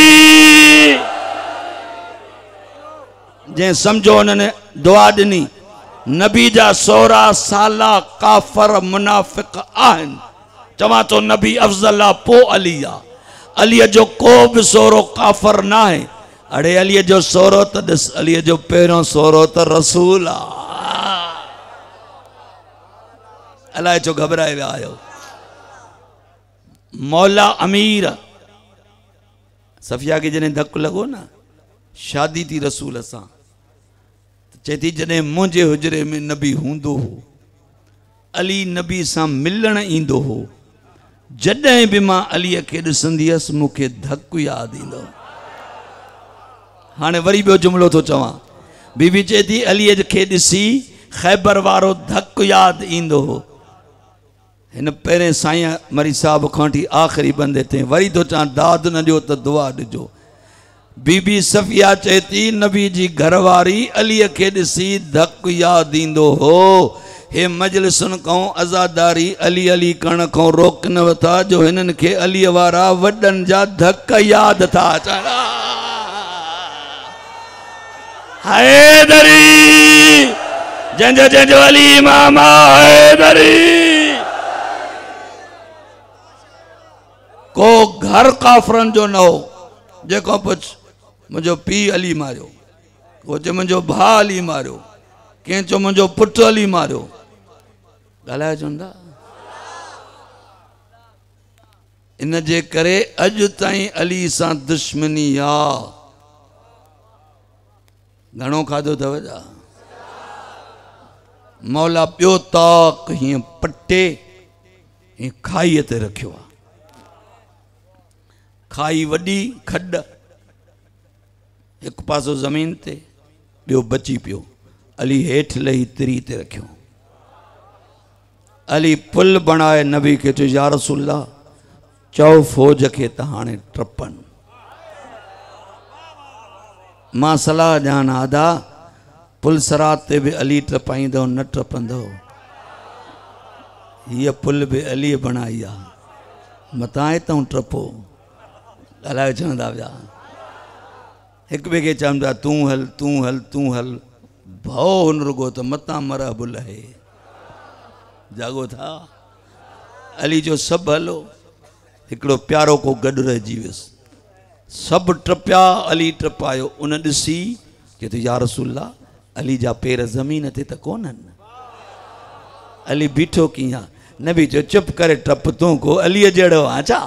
जंहिं सम्झो हुननि दुआ ॾिनी। नबी जा सोरहं साल काफ़र मुनाफ़िक़ आहिनि। चवां तो नबी अफ़ज़ल आहे पोइ अली आहे। अलीअ जो को बि सोरो काफ़र न आहे। अड़े अलीअ जो सोरो त ॾिस, अलीअ जो पहिरियों सोरो त रसूल आहे। अलाए छो घबराए विया आहियो। मौला अमीर सफ़िया खे जॾहिं धकु लॻो न शादी थी रसूल सां चए थी जॾहिं मुंहिंजे हुजरे में नबी हूंदो हो, अली नबी सां मिलण ईंदो हो, जॾहिं बि मां अलीअ खे ॾिसंदी हुअसि मूंखे धकु यादि ईंदो। हाणे वरी ॿियो जुमिलो थो चवां। बीबी चए थी अलीअ खे ॾिसी ख़ैबर वारो धकु यादि ईंदो हो। हिन पहिरें साईं मरी साहब खां वठी आख़िरी बंदे ते वरी थो चवां दाद न ॾियो त दुआ ॾिजो। बीबी सफ़िया चए थी नबी जी घरवारी अलीअ खे ॾिसी धकु यादि ईंदो हो। हे मजलिसुनि खां अज़ादारी अली अली करण खां रोक न वथा जो हिननि खे अलीअ वारा वॾनि जा धक यादि था अचनि। हैदरी जंहिंजो जंहिंजो अली इमाम हैदरी। को घर काफ़रनि जो न हो। जेको पुछ मुंहिंजो पीउ अली मारियो, को चए मुंहिंजो भाउ अली मारियो, कंहिं चयो मुंहिंजो पुटु अली मारियो। ॻाल्हाए चवंदा इन जे करे अॼु ताईं अली सां दुश्मनी आहे। घणो खाधो अथव छा? मौला ॿियो ताक हीअं पटे हीअं खाईअ ते रखियो आहे। खाई वॾी खॾ हिकु पासो ज़मीन ते ॿियो बची पियो। अली हेठि लही तिरी ते रखियो। अली पुल बणाए नबी खे चयो या रसूलल्लाह चओ फ़ौज खे त हाणे टपनि। मां सलाह ॾियां आदा पुल सरात ते बि अली टपाईंदो न टपंदो। हीअ पुल बि अली बणाई आहे, मतां हितां टपो। ॻाल्हाए चवंदा पिया एक ॿिए खे चवंदा तूं हल तूं हल तूं हल भओ हुन रुगो त मतां मरहबुल है जागो था अली जो सभु हलो हिकिड़ो प्यारो को गॾु रहिजी वियुसि सभु टपिया अली टपायो उन ॾिसी चए थो या रसूला अली जा पेर ज़मीन ते त कोन्हनि अली बीठो कीअं नबी जो चुप करे टप तूं को अलीअ जहिड़ो आहे छा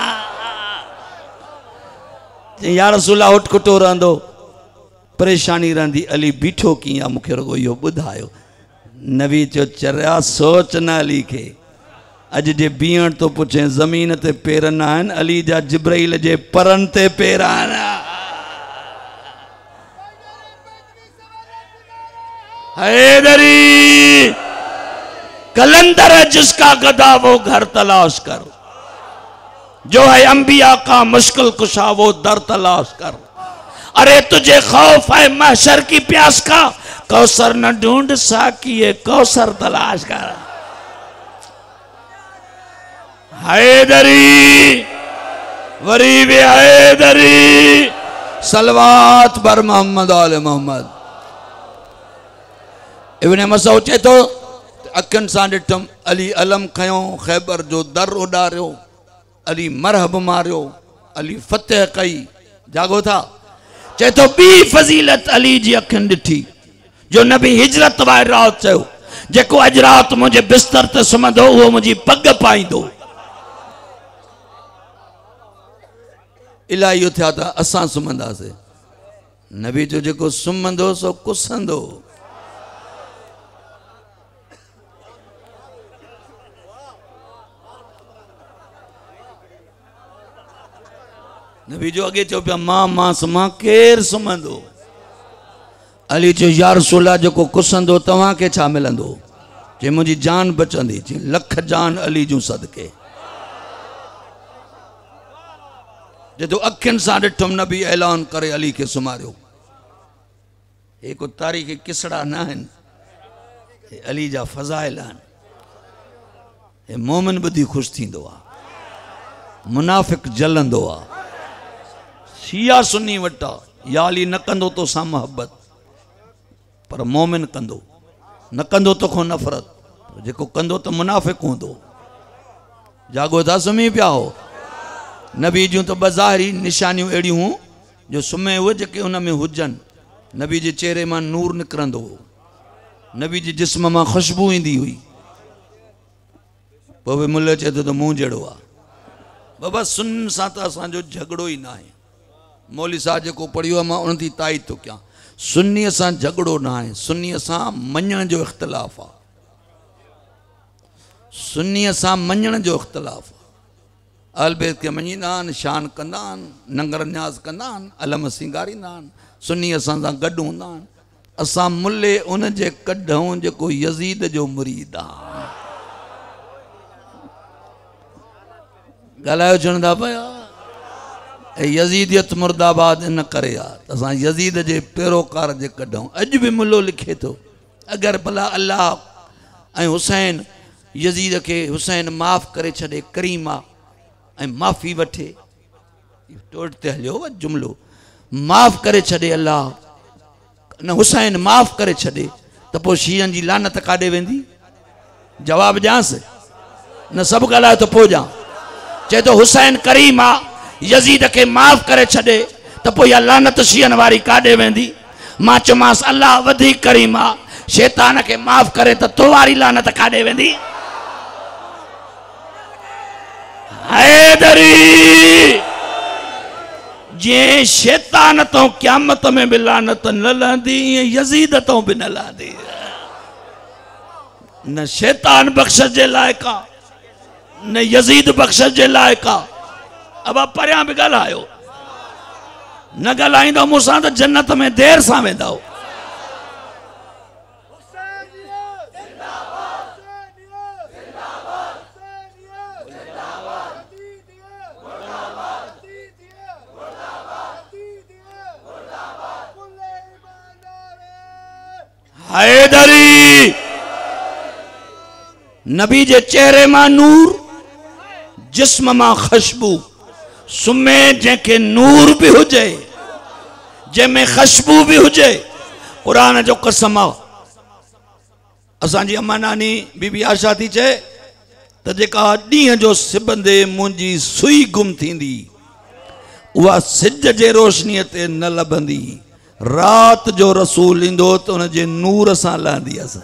या रसूला उठ कुटो रहंदो परेशानी रहंदी अली बीठो कीअं मूंखे रुगो इहो ॿुधायो नबी चयो चरिया सोच न अली खे अॼु जे बीहण तो पुछे ज़मीन ते पेर न आहिनि अली जा जिब्राइल जे परनि ते पेर आहिनि हैदरी कलंदर है जिसका गदा वो घर तलाश कर जो है अंबिया का मुश्किल कुशा वो दर तलाश कर अरे तुझे खौफ है महशर की प्यास का कौसर न ढूंढ साकिए कौसर तलाश कर हैदरी वरी वे हैदरी सलवात बर मोहम्मद आले मोहम्मद इब्न मसूद चए तो अखियुनि सां ॾिठुमि अली अलम खयो ख़ैबर जो दर उॾारियो अली मरहब मारियो अली फतेह कई जागो था चए तो ॿी फज़ीलत अली जी अखियुनि ॾिठी जो नबी हिजरत वारी रात चयो जेको अॼु राति मुंहिंजे बिस्तर ते सुम्हंदो उहो मुंहिंजी पग पाईंदो इलाही थिया त असां सुम्हंदासीं नबी जो जेको सुम्हंदो सो कुसंदो नबी जो अगे चो पिया मां मां सुम्हां केरु सुम्हंदो अली चयो या रसूला जेको कुसंदो तव्हांखे छा मिलंदो जे मुंहिंजी जान बचंदी चई लख जान अली जूं सदके जो अखियुनि सां ॾिठुमि नबी ऐलान करे अली खे सुम्हारियो हे को तारीख़ किसड़ा न आहिनि हे अली जा फज़ाइल आहिनि हे मोमिन ॿुधी ख़ुशि थींदो आहे मुनाफ़िक जलंदो आहे शिया सुन्नी वटा या अली न कंदो तो सां मोहब्बत पर मोमिन कंदो न कंदो तो खो नफ़रत जेको कंदो तो मुनाफ़िक हूंदो जागो था सुम्ही पिया हो नबी जूं तो बज़ाहिरी निशानियूं अहिड़ियूं हूं जो सुम्हे उहे जेके उन में हुजनि नबी जे चेहरे मां नूर निकिरंदो हो नबी जे जिस्म मां ख़ुशबू ईंदी हुई पोइ बि मुल्ह चए थो त मूं जहिड़ो आहे बाबा सुन सां त असांजो झगड़ो ई न आहे मौली साहब जेको पढ़ियो आहे मां उन जी ताईद थो कयां सुन्नीअ सां झगड़ो न आहे सुन्नीअ सां मञण जो इख़्तिलाफ़ आहे सुन्नीअ सां मञण जो इख़्तिलाफ़ आहे अलबेत खे मञींदा आहिनि शान कंदा आहिनि नंगर न्याज़ कंदा आहिनि अलम सिंगारींदा आहिनि सुन्नी असां सां गॾु हूंदा आहिनि असां मुल्ले उन जे कढूं जेको यज़ीद जो मुरीद आहे ॻाल्हायो चवंदा पिया यज़ीदियत मुर्दाबाद इन करे आहे असां यज़ीद जे पैरोकार जे कढूं अॼु बि मुल्लो लिखे थो अगरि भला अल्लाह ऐं हुसैन यज़ीद खे हुसैन माफ़ करे छॾे करीम आहे ऐं माफ़ी वठे टोट ते हलियो जुमिलो माफ़ करे छॾे अल्लाह न हुसैन माफ़ करे छॾे त पोइ शीहनि जी लानत काॾे वेंदी जवाबु ॾियांसि न सभु ॻाल्हायो त पोइ ॾियां चए थो हुसैन करीम आहे यज़ीद खे माफ़ करे छॾे त पोइ इहा लानत शीहनि वारी काॾे वेंदी मां चयोमांसि अल्लाह वधीक करीम आहे शैतान खे माफ़ करे त तो वारी लानत काॾे वेंदी हैदरी जे शैतान तो क़यामत में भी लानत न लहंदी यज़ीद तो भी न लहंदी न शैतान बख्शत जे लायक आहे न यज़ीद बख्शत जे लायक आहे अब परियां भी ॻाल्हायो न ॻाल्हाईंदो मूंसां त जन्नत में देर सां वेंदो हैदरी नबी जे चेहरे मां नूर जिस्म मां खुशबू सुमे जंहिंखे नूर भी हुजे जैमें खुशबू भी हुजे। कुरान जो कसम आ असांजी अम्मा नानी बीबी आशा थी चए त जेका ॾींहं जो सिबंदे मुंहिंजी सुई गुम थींदी उहा सिज जे रोशनीअ ते न लभंदी, रात जो रसूल ईंदो त उन जे नूर सां लहंदी असां।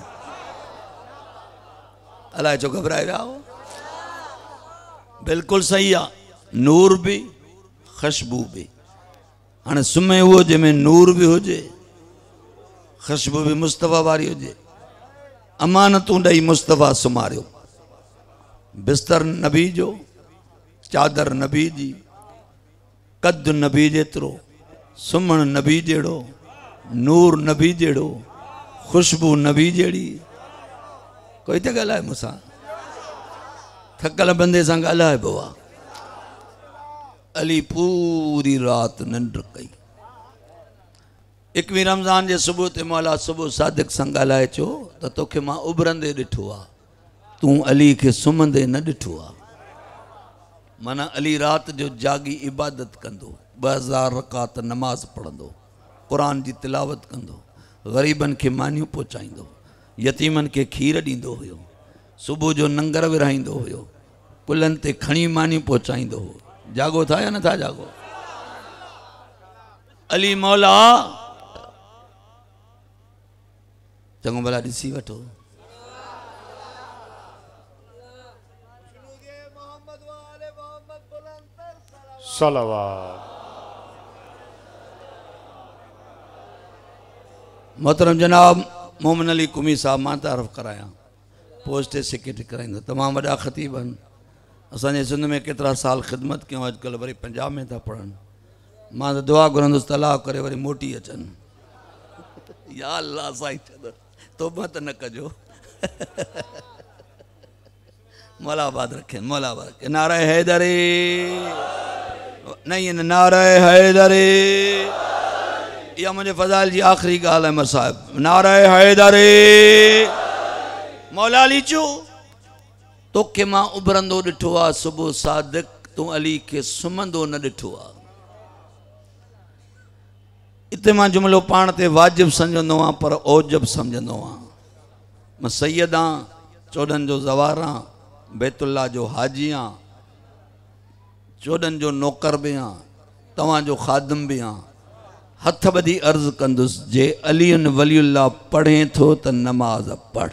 अलाए छो घबराए विया हो? बिल्कुलु सही आहे, नूर भी खुशबू भी। हाणे सुम्हे उहो जंहिंमें नूर भी हुजे, खुशबू भी मुस्तफ़ा वारी हुजे। अमानतूं ॾेई मुस्तफ़ा सुमारियो, बिस्तर नबी जो, चादर नबी जी, कद नबी जेतिरो, सुम्हण नबी जहिड़ो, नूर नबी जहिड़ो, खुशबू नबी जहिड़ी। कोई त ॻाल्हाए मूंसां, थकल बंदे सां ॻाल्हाइबो आहे। अली पूरी रात निंड कई। एकवीह रमज़ान जे सुबुह ते मौला सुबुह सादिक सां ॻाल्हाए चयो त तोखे मां उभरंदे ॾिठो आहे, तूं अली खे सुम्हंदे न ॾिठो आहे। माना अली रात जो जागी इबादत कंदो, ॿ हज़ार रकात नमाज़ पढ़ंदो, क़ुरान जी तिलावत कंदो, ग़रीबनि खे मानियूं पहुचाईंदो, यतीमनि खे खीर ॾींदो हुयो, सुबुह जो नंगर विराईंदो हुयो, पुलनि ते खणी मानियूं पहुचाईंदो हो। जागो था या नथा जागो? अली मौला चङो भला ॾिसी वठो। सलावत। मोहतरम जनाब मोमिन अली कुमी साहब मां तारफ़ करायां, पोस्ट सेक्रेटरी कराईंदो। तमामु वॾा ख़तीब आहिनि, असांजे सिंध में केतिरा साल ख़िदमत कयूं, अॼुकल्ह वरी पंजाब में था पढ़नि। मां त दुआ घुरंदुसि तलाक करे वरी मोटी अचनि। या अल्लाह साईं छॾ, तौबा त न कजो। मौलाबाद रखे, मौलाबाद रखे। नारे हैदरी नहीं, नारे हैदरी। इहा मुंहिंजे फज़ाइल जी आख़िरी ॻाल्हि आहे मसाहिब। नारे हैदरी। मौला अली चो तोखे मां उभरंदो ॾिठो आहे सुबुह सादिक, तूं अली खे सुम्हंदो न ॾिठो आहे। इते मां जुमिलो पाण ते वाजिब सम्झंदो आहियां पर ओजब सम्झंदो आहियां। मां सैयद आहियां, चोॾहनि जो ज़वार आहियां, बैतुल्ला जो हाजी आहियां, चोॾहनि जो नौकर बि आहियां, तव्हांजो ख़ादिम बि आहियां। हथ ॿधी अर्ज़ु कंदुसि, जे अलीयुनि वलीउल्लाह पढ़े थो त नमाज़ पढ़।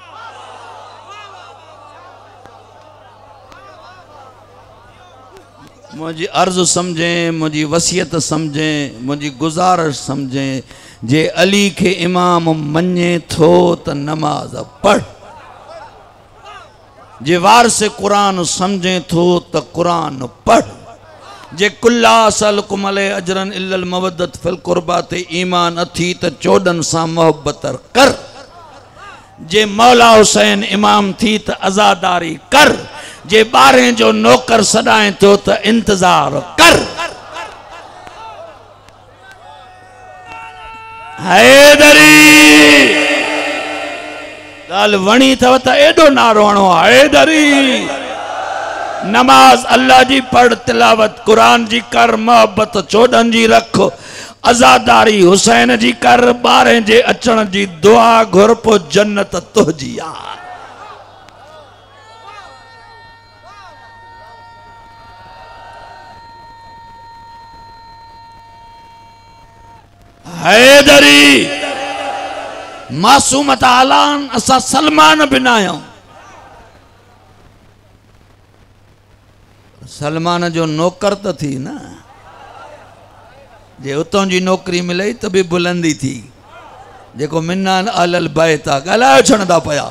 मुझी अर्ज़ समझे, मुझी वसियत समझे, मुझी गुजारिश समझे। जे अली के इमाम मने थो त नमाज पढ़। जे वारिस कुरान समझे थो त कुरान पढ़। जे कुल्ला सलकुम अले अजरन इल्लल मवद्दत फिल कुर्बा ते ईमान अथी त चोॾहनि सां मोहब्बत कर। जे मौला हुसैन इमाम थी त अज़ादारी कर। जे ॿारहें जो नौकर सॾाए थो त इंतज़ार कर। हैदरी ॻाल्हि वणी अथव त एॾो नारो हणो। हैदरी नमाज अल्लाह जी पढ़, तिलावत कुरान जी कर, मोहब्बत चोॾहनि जी रख, अज़ादारी हुसैन जी कर, ॿारहें जे अचण जी दुआ घुर, पोइ जन्नत तुंहिंजी आहे। हैदरी मासूमत आलान असां सलमान बिन आहियूं। सलमान जो नौकर तो थी न, जे उतों जी नौकरी मिले त भी बुलंदी थी। जेको मिनान आलल बैता ॻाल्हाए छॾंदा पिया।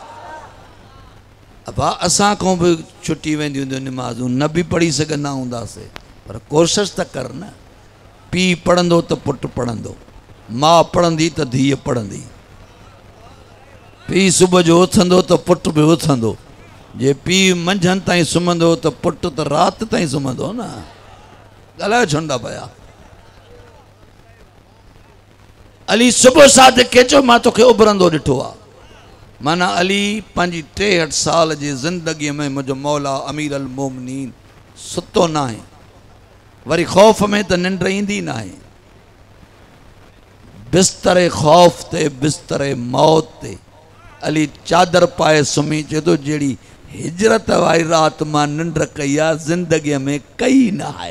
अबा असां खां भी छुटी वेंदियूं हूंदियूं निमाज़ूं, न भी पढ़ी सघंदा हूंदासीं, पर कोशिश त कर न। पी पढ़ंदो त पुटु पढ़ंदो, मां पढ़ंदी त धीअ पढ़ंदी। पी सुबुह जो उथंदो त पुटु भी उथंदो। जे पी मंझंदि ताईं सुम्हंदो त पुटु त राति ताईं सुम्हंदो न। ॻाल्हाए छॾंदा पिया। अली सुबुह सादिक खे चयो मां तोखे उभरंदो ॾिठो आहे। माना अली पंहिंजी टेहठि साल जी ज़िंदगीअ में मुंहिंजो मौला अमीर अल मोमिनीन सुतो न आहे। वरी ख़ौफ़ में त निंड ईंदी न आहे। बिस्तरे खौफ ते बिस्तरे मौत ते अली चादर पाए सुमी चे तो जेड़ी हिजरत वाली रात मां निंड कई आ जिंदगी में कई ना है।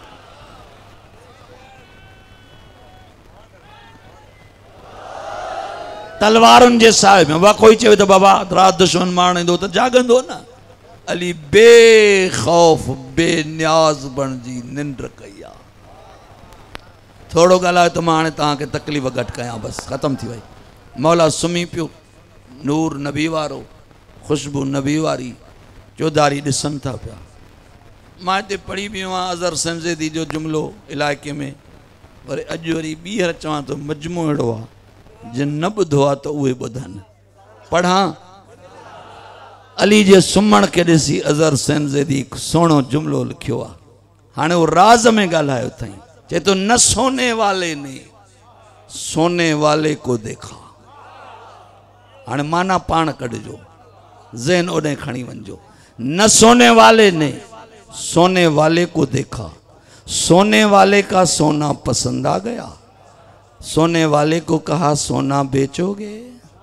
तलवारुनि जे साए में वा कोई चवे तो बाबा रात दुश्मन मारने दो तो जागंदो ना। अली बेखौफ बेनियाज बन जी निंड कई आ। थोड़ो ॻाल्हायो तो मां हाणे तव्हांखे तकलीफ़ घटि कयां, बस ख़त्म थी वई। मौला सुम्ही पियो, नूर नबी वारो, खुशबू नबी वारी, चौधारी ॾिसनि था पिया। मां हिते पढ़ी पियो आहियां अज़हर सेमज़ेदी जो जुमिलो इलाइक़े में, पर अॼु वरी ॿीहर चवां तो मजमू अहिड़ो आहे जिन न ॿुधो आहे त उहे ॿुधनि। पढ़ां अली जे सुम्हण खे ॾिसी अज़हर सेमज़ेदी हिकु सुहिणो जुमिलो लिखियो आहे। हाणे उहो राज़ में ॻाल्हायो अथई, चए तो न सोने वाले ने सोने वाले को देखा। हाँ माना पान कढजो, ज़हन ओॾे खणी वञो। न सोने वाले ने सोने वाले को देखा, सोने वाले का सोना पसंद आ गया, सोने वाले को कहा सोना बेचोगे।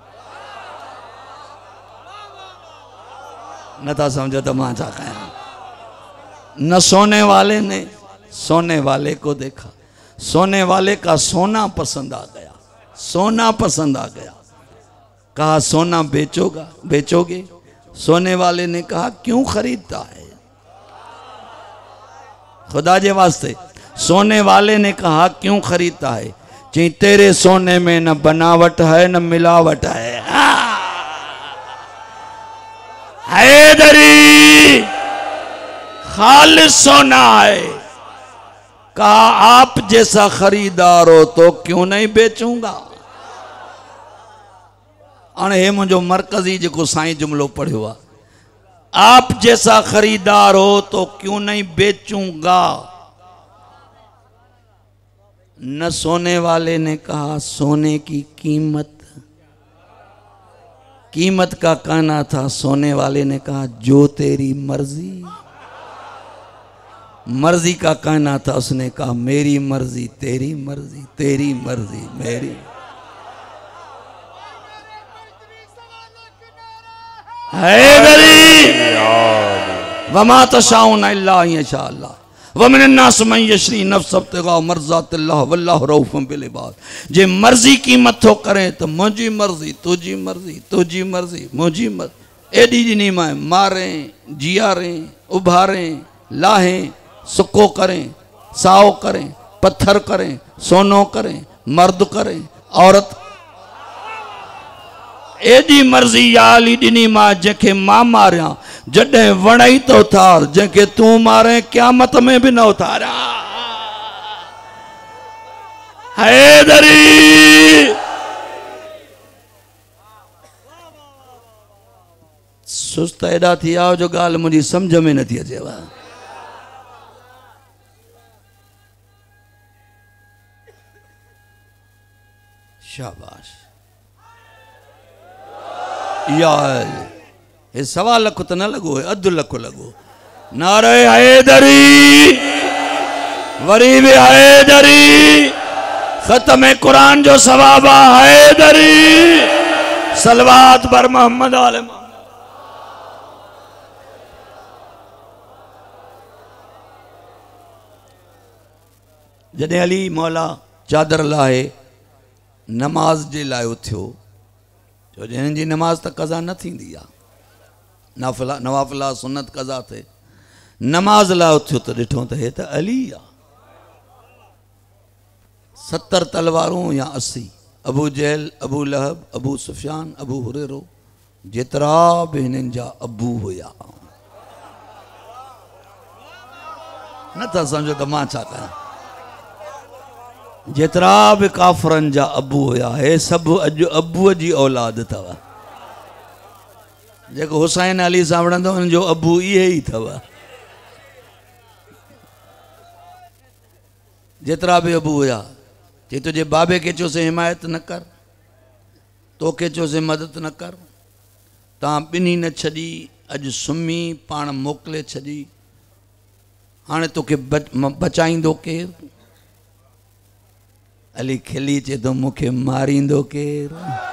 न था समझो तो मां छा कयां। न सोने वाले ने सोने वाले को देखा, सोने वाले का सोना पसंद आ गया, सोना पसंद आ गया, कहा सोना बेचोगा बेचोगे। सोने वाले ने कहा क्यों खरीदता है, खुदा के वास्ते। सोने वाले ने कहा क्यों खरीदता है, जी तेरे सोने में न बनावट है न मिलावट है। हैदरी खालिस सोना है। कहा आप जैसा खरीदार हो तो क्यों नहीं बेचूंगा। अने हे मुझो मरकजी जो साईं जुमलो पढ़ियो आ, आप जैसा खरीदार हो तो क्यों नहीं बेचूंगा। न सोने वाले ने कहा सोने की कीमत, कीमत का कहना था। सोने वाले ने कहा जो तेरी मर्जी, मर्जी का कहना था। उसने कहा मेरी मर्जी तेरी मर्जी, तेरी मर्जी मेरी। हैदरी वमा तशाउन इल्ला इंशाअल्लाह वमिन अन्नास मन यशरी नफ्स इब्तिगा मर्ज़ातिल्लाह वल्लाहु रऊफ़ुम बिल इबाद। जे मर्जी कीमत थो करे तो मुझी मर्जी तुझी मर्जी तुझी मर्जी मुझी मर्जी। एडी जिनी मां मारें जियारें उभारें लाहें सुको करें साओ करें पत्थर करें सोनो करें मर्द करें औरत। एडी मर्जी याली दिनी मां जंहिंखे मां मारियां जॾहिं वणई तो उथार, जंहिंखे तूं मारे क़यामत में भी न उथारा। हैदरी सुस्त एडा थी आओ जो गाल मुझी समझ में नथी अचेव। शाबाश यार, ये सवा लख तो न लगो है, अध लख लगो। नारे हैदरी वरी भी हैदरी, खत्म कुरान जो सवाबा हैदरी। सलवात बर मोहम्मद आले मोहम्मद। जॾहिं अली मौला चादर लाहे नमाज जे लाइ उथियो, छो जो हिननि जी नमाज त कज़ा न थींदी आहे, नाफ़िला नवाफ़िला सुन्नत कज़ा थे। नमाज लाइ उथियो त ॾिठो त हे त अली आहे। सत्तर तलवारूं या असी, अबू जहल अबू लहब अबू सुफियान अबू हुरैरो जेतिरा बि हिननि जा अबू हुया। नथा सम्झो त मां छा कयां। जेतिरा भी काफ़रनि जा अबू हुया, हे सभु अॼु अबूअ जी औलाद अथव। जेको हुसैन अली सां विढ़ंदो हुन जो अबू इहे ई अथव। जेतिरा भी अबू हुया, चई तुंहिंजे बाबे खे चयोसीं हिमायत न कर, तोखे चयोसीं मदद न कर, तव्हां ॿिन्ही न छॾी, अॼु सुम्ही पाण मोकिले छॾी, हाणे तोखे बच बचाईंदो केरु। अली खिली चे तो मुखे मारींदो केर।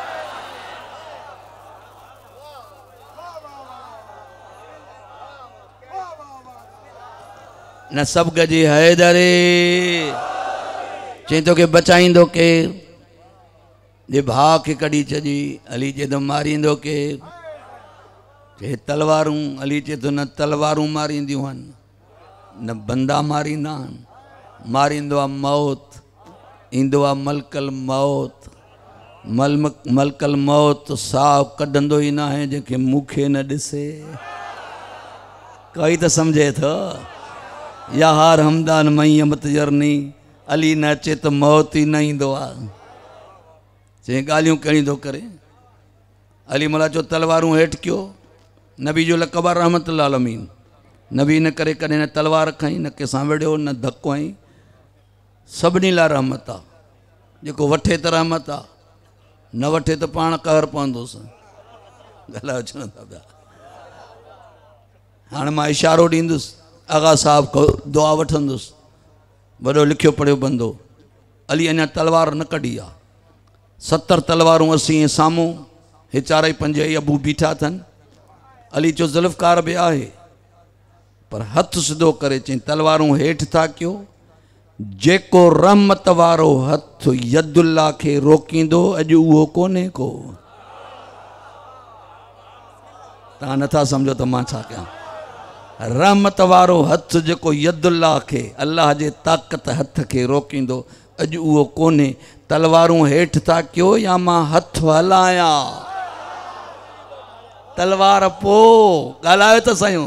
न सब गजी हैदरे चई तो के बचाईंदो केर। जे भा के कड़ी चजी अली चे तो मारींदो केर। चे तलवारूं अली चे तो न तलवारूं मारींदियूं हन न बंदा मारींदा हन। मारींदो आ मौत। ईंदो आ मलकल मौत। मल मलकल मौत साह कढंदो ही ना है जंहिंखे मूंखे न ॾिसे। कोई तो समझे थो या हार हमदान मई अमत जरनी अली न अचे तो मौत ही न ईंदो आहे। चई ॻाल्हियूं कहिड़ी थो करे। अली मला चो तलवारूं हेठि कयो। नबी जो लक़ब आहे रहमतुल्लाह अलमीन। नबी इन करे कॾहिं न तलवार खई न कंहिंसां विढ़ियो न धको हईं। सभिनी लाइ रहमत आहे। जेको वठे त रहमत आहे न वठे त पाण कहर पवंदुसि। ॻाल्हायो अचनि था पिया। हाणे मां इशारो ॾींदुसि आगा साहब को दुआ वठंदुसि। वॾो लिखियो पढ़ियो बंदो अली अञा तलवार न कढी आहे। सतरि तलवारूं असीं साम्हूं हे चारई पंज ई अबू बीठा अथनि। अली चो ज़ुल्फ़कार बि आहे पर हथु सिधो करे चई तलवारूं हेठि था कयो। जेको रहमत वारो हथु यदुल्ला खे रोकींदो अॼु उहो कोन्हे को। तव्हां नथा सम्झो त मां छा कयां। रहमत वारो हथु जेको यदुल्ला खे अल्लाह जे ताक़त हथ खे रोकींदो अॼु उहो कोन्हे। तलवारूं हेठि था कयो या मां हथु हलायां। तलवार पोइ ॻाल्हायो त सयूं।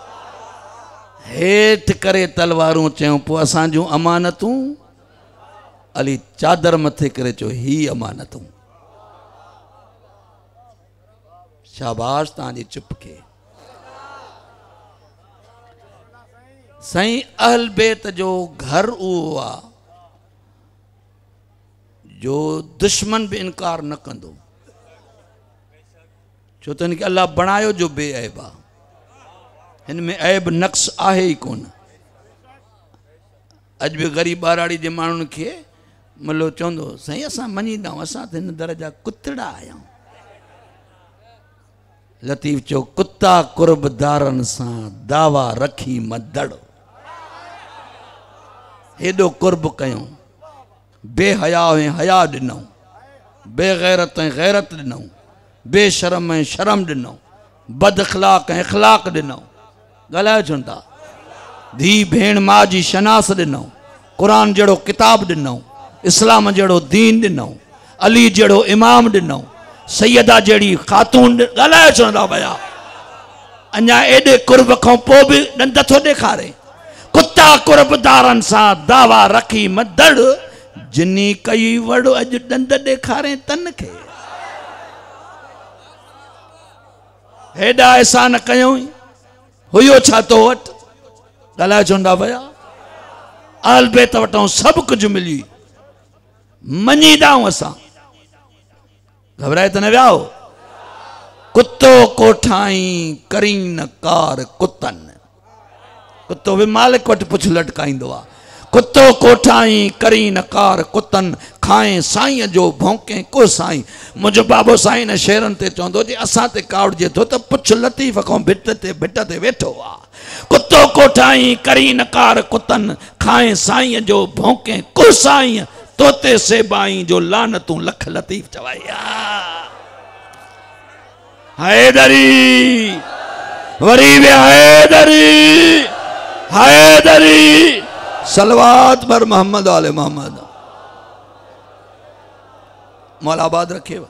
हेठि करे तलवारूं चयूं पोइ असां जूं अमानतूं। अली चादर मथे करे चयो ही अमानतूं। शाबाश तव्हांजी चुप खे। साईं अहल बेत जो घर उहो आहे जो दुश्मन भी इनकार न कंदो। छो त हिनखे अल्लाह बणायो जो बेऐब आहे। हिन में ऐब नक्स आहे ई कोन। अॼु बि ग़रीब ॿाराड़ी जे माण्हुनि खे मतिलबु चवंदो साईं असां मञींदा आहियूं असां त हिन दर जा कुतड़ा आहियूं। लतीफ़ चयो कुता कुर्बदारनि सां दावा रखी मदड़। हेॾो कुर्ब कयूं बेहया ऐं हया ॾिनऊं। बेगैरत ऐं गैरत ॾिनऊं। बेशरम ऐं शर्म ॾिनऊं। बद इख़लाक़ ऐं इख़लाक़ ॾिनऊं। ॻाल्हायो छो था। धी भेण माउ जी शनास ॾिनऊं। क़ुरान जहिड़ो किताब ॾिनऊं। इस्लाम जहिड़ो दीन ॾिनऊं। अली जहिड़ो इमाम ॾिनऊं। सैयदा जहिड़ी ख़ातून। ॻाल्हायो छो था भया। अञा एॾे कुर्ब खां पोइ बि ॾंद थो ॾेखारे। कुता कुर्बदारनि सां दावा रखी मदड़। जिनी कई वड़ अॼु ॾंद ॾेखारे तन खे। हेॾा एहसान कयूं हुयो छा तो वटि। ॻाल्हायो छो था भया। अहल बेत वटूं सभु कुझु मिली मञीदा आहियूं असां। घबराए त न वियाओ। कुतो कोठाई करी न कार कुतन। कुतो बि मालिक वटि पुछ लटकाईंदो आहे। कुतो कोठाई करी न कार कुतन खाए साईं जो भौंके को साईं। मुंहिंजो बाबो साईं न शेरनि ते चवंदो जे असां ते कावड़िजे थो त पुछ लतीफ़ खां भिट ते भिट ते वेठो आहे। कुतो कोठाई करी न कार कुतन खाए साईं जो भौंके को साईं। तोते सेबाई जो लान तूं लख लतीफ़ चवाई। हैदरी वरी वे हैदरी हैदरी सलवात पर मोहम्मद आले मोहम्मद। मौला आबाद रखे।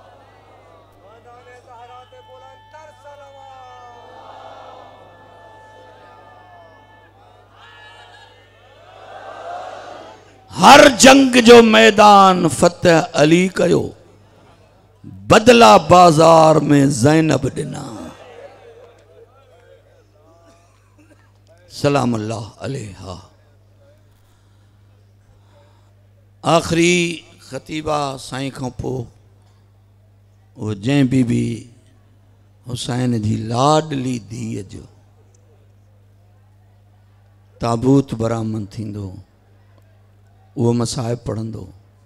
हर जंग जो मैदान फतेह अली कयो। बदला बाजार में ज़ैनब ॾिना। सलाम अल्लाह अलैहा। आखिरी ख़तीबा साईं खां पोइ वो जंहिं बीबी हुसैन जी लाडली धीअ जो ताबूत बरामद थींदो उहो मसाहिब पढ़ंदो।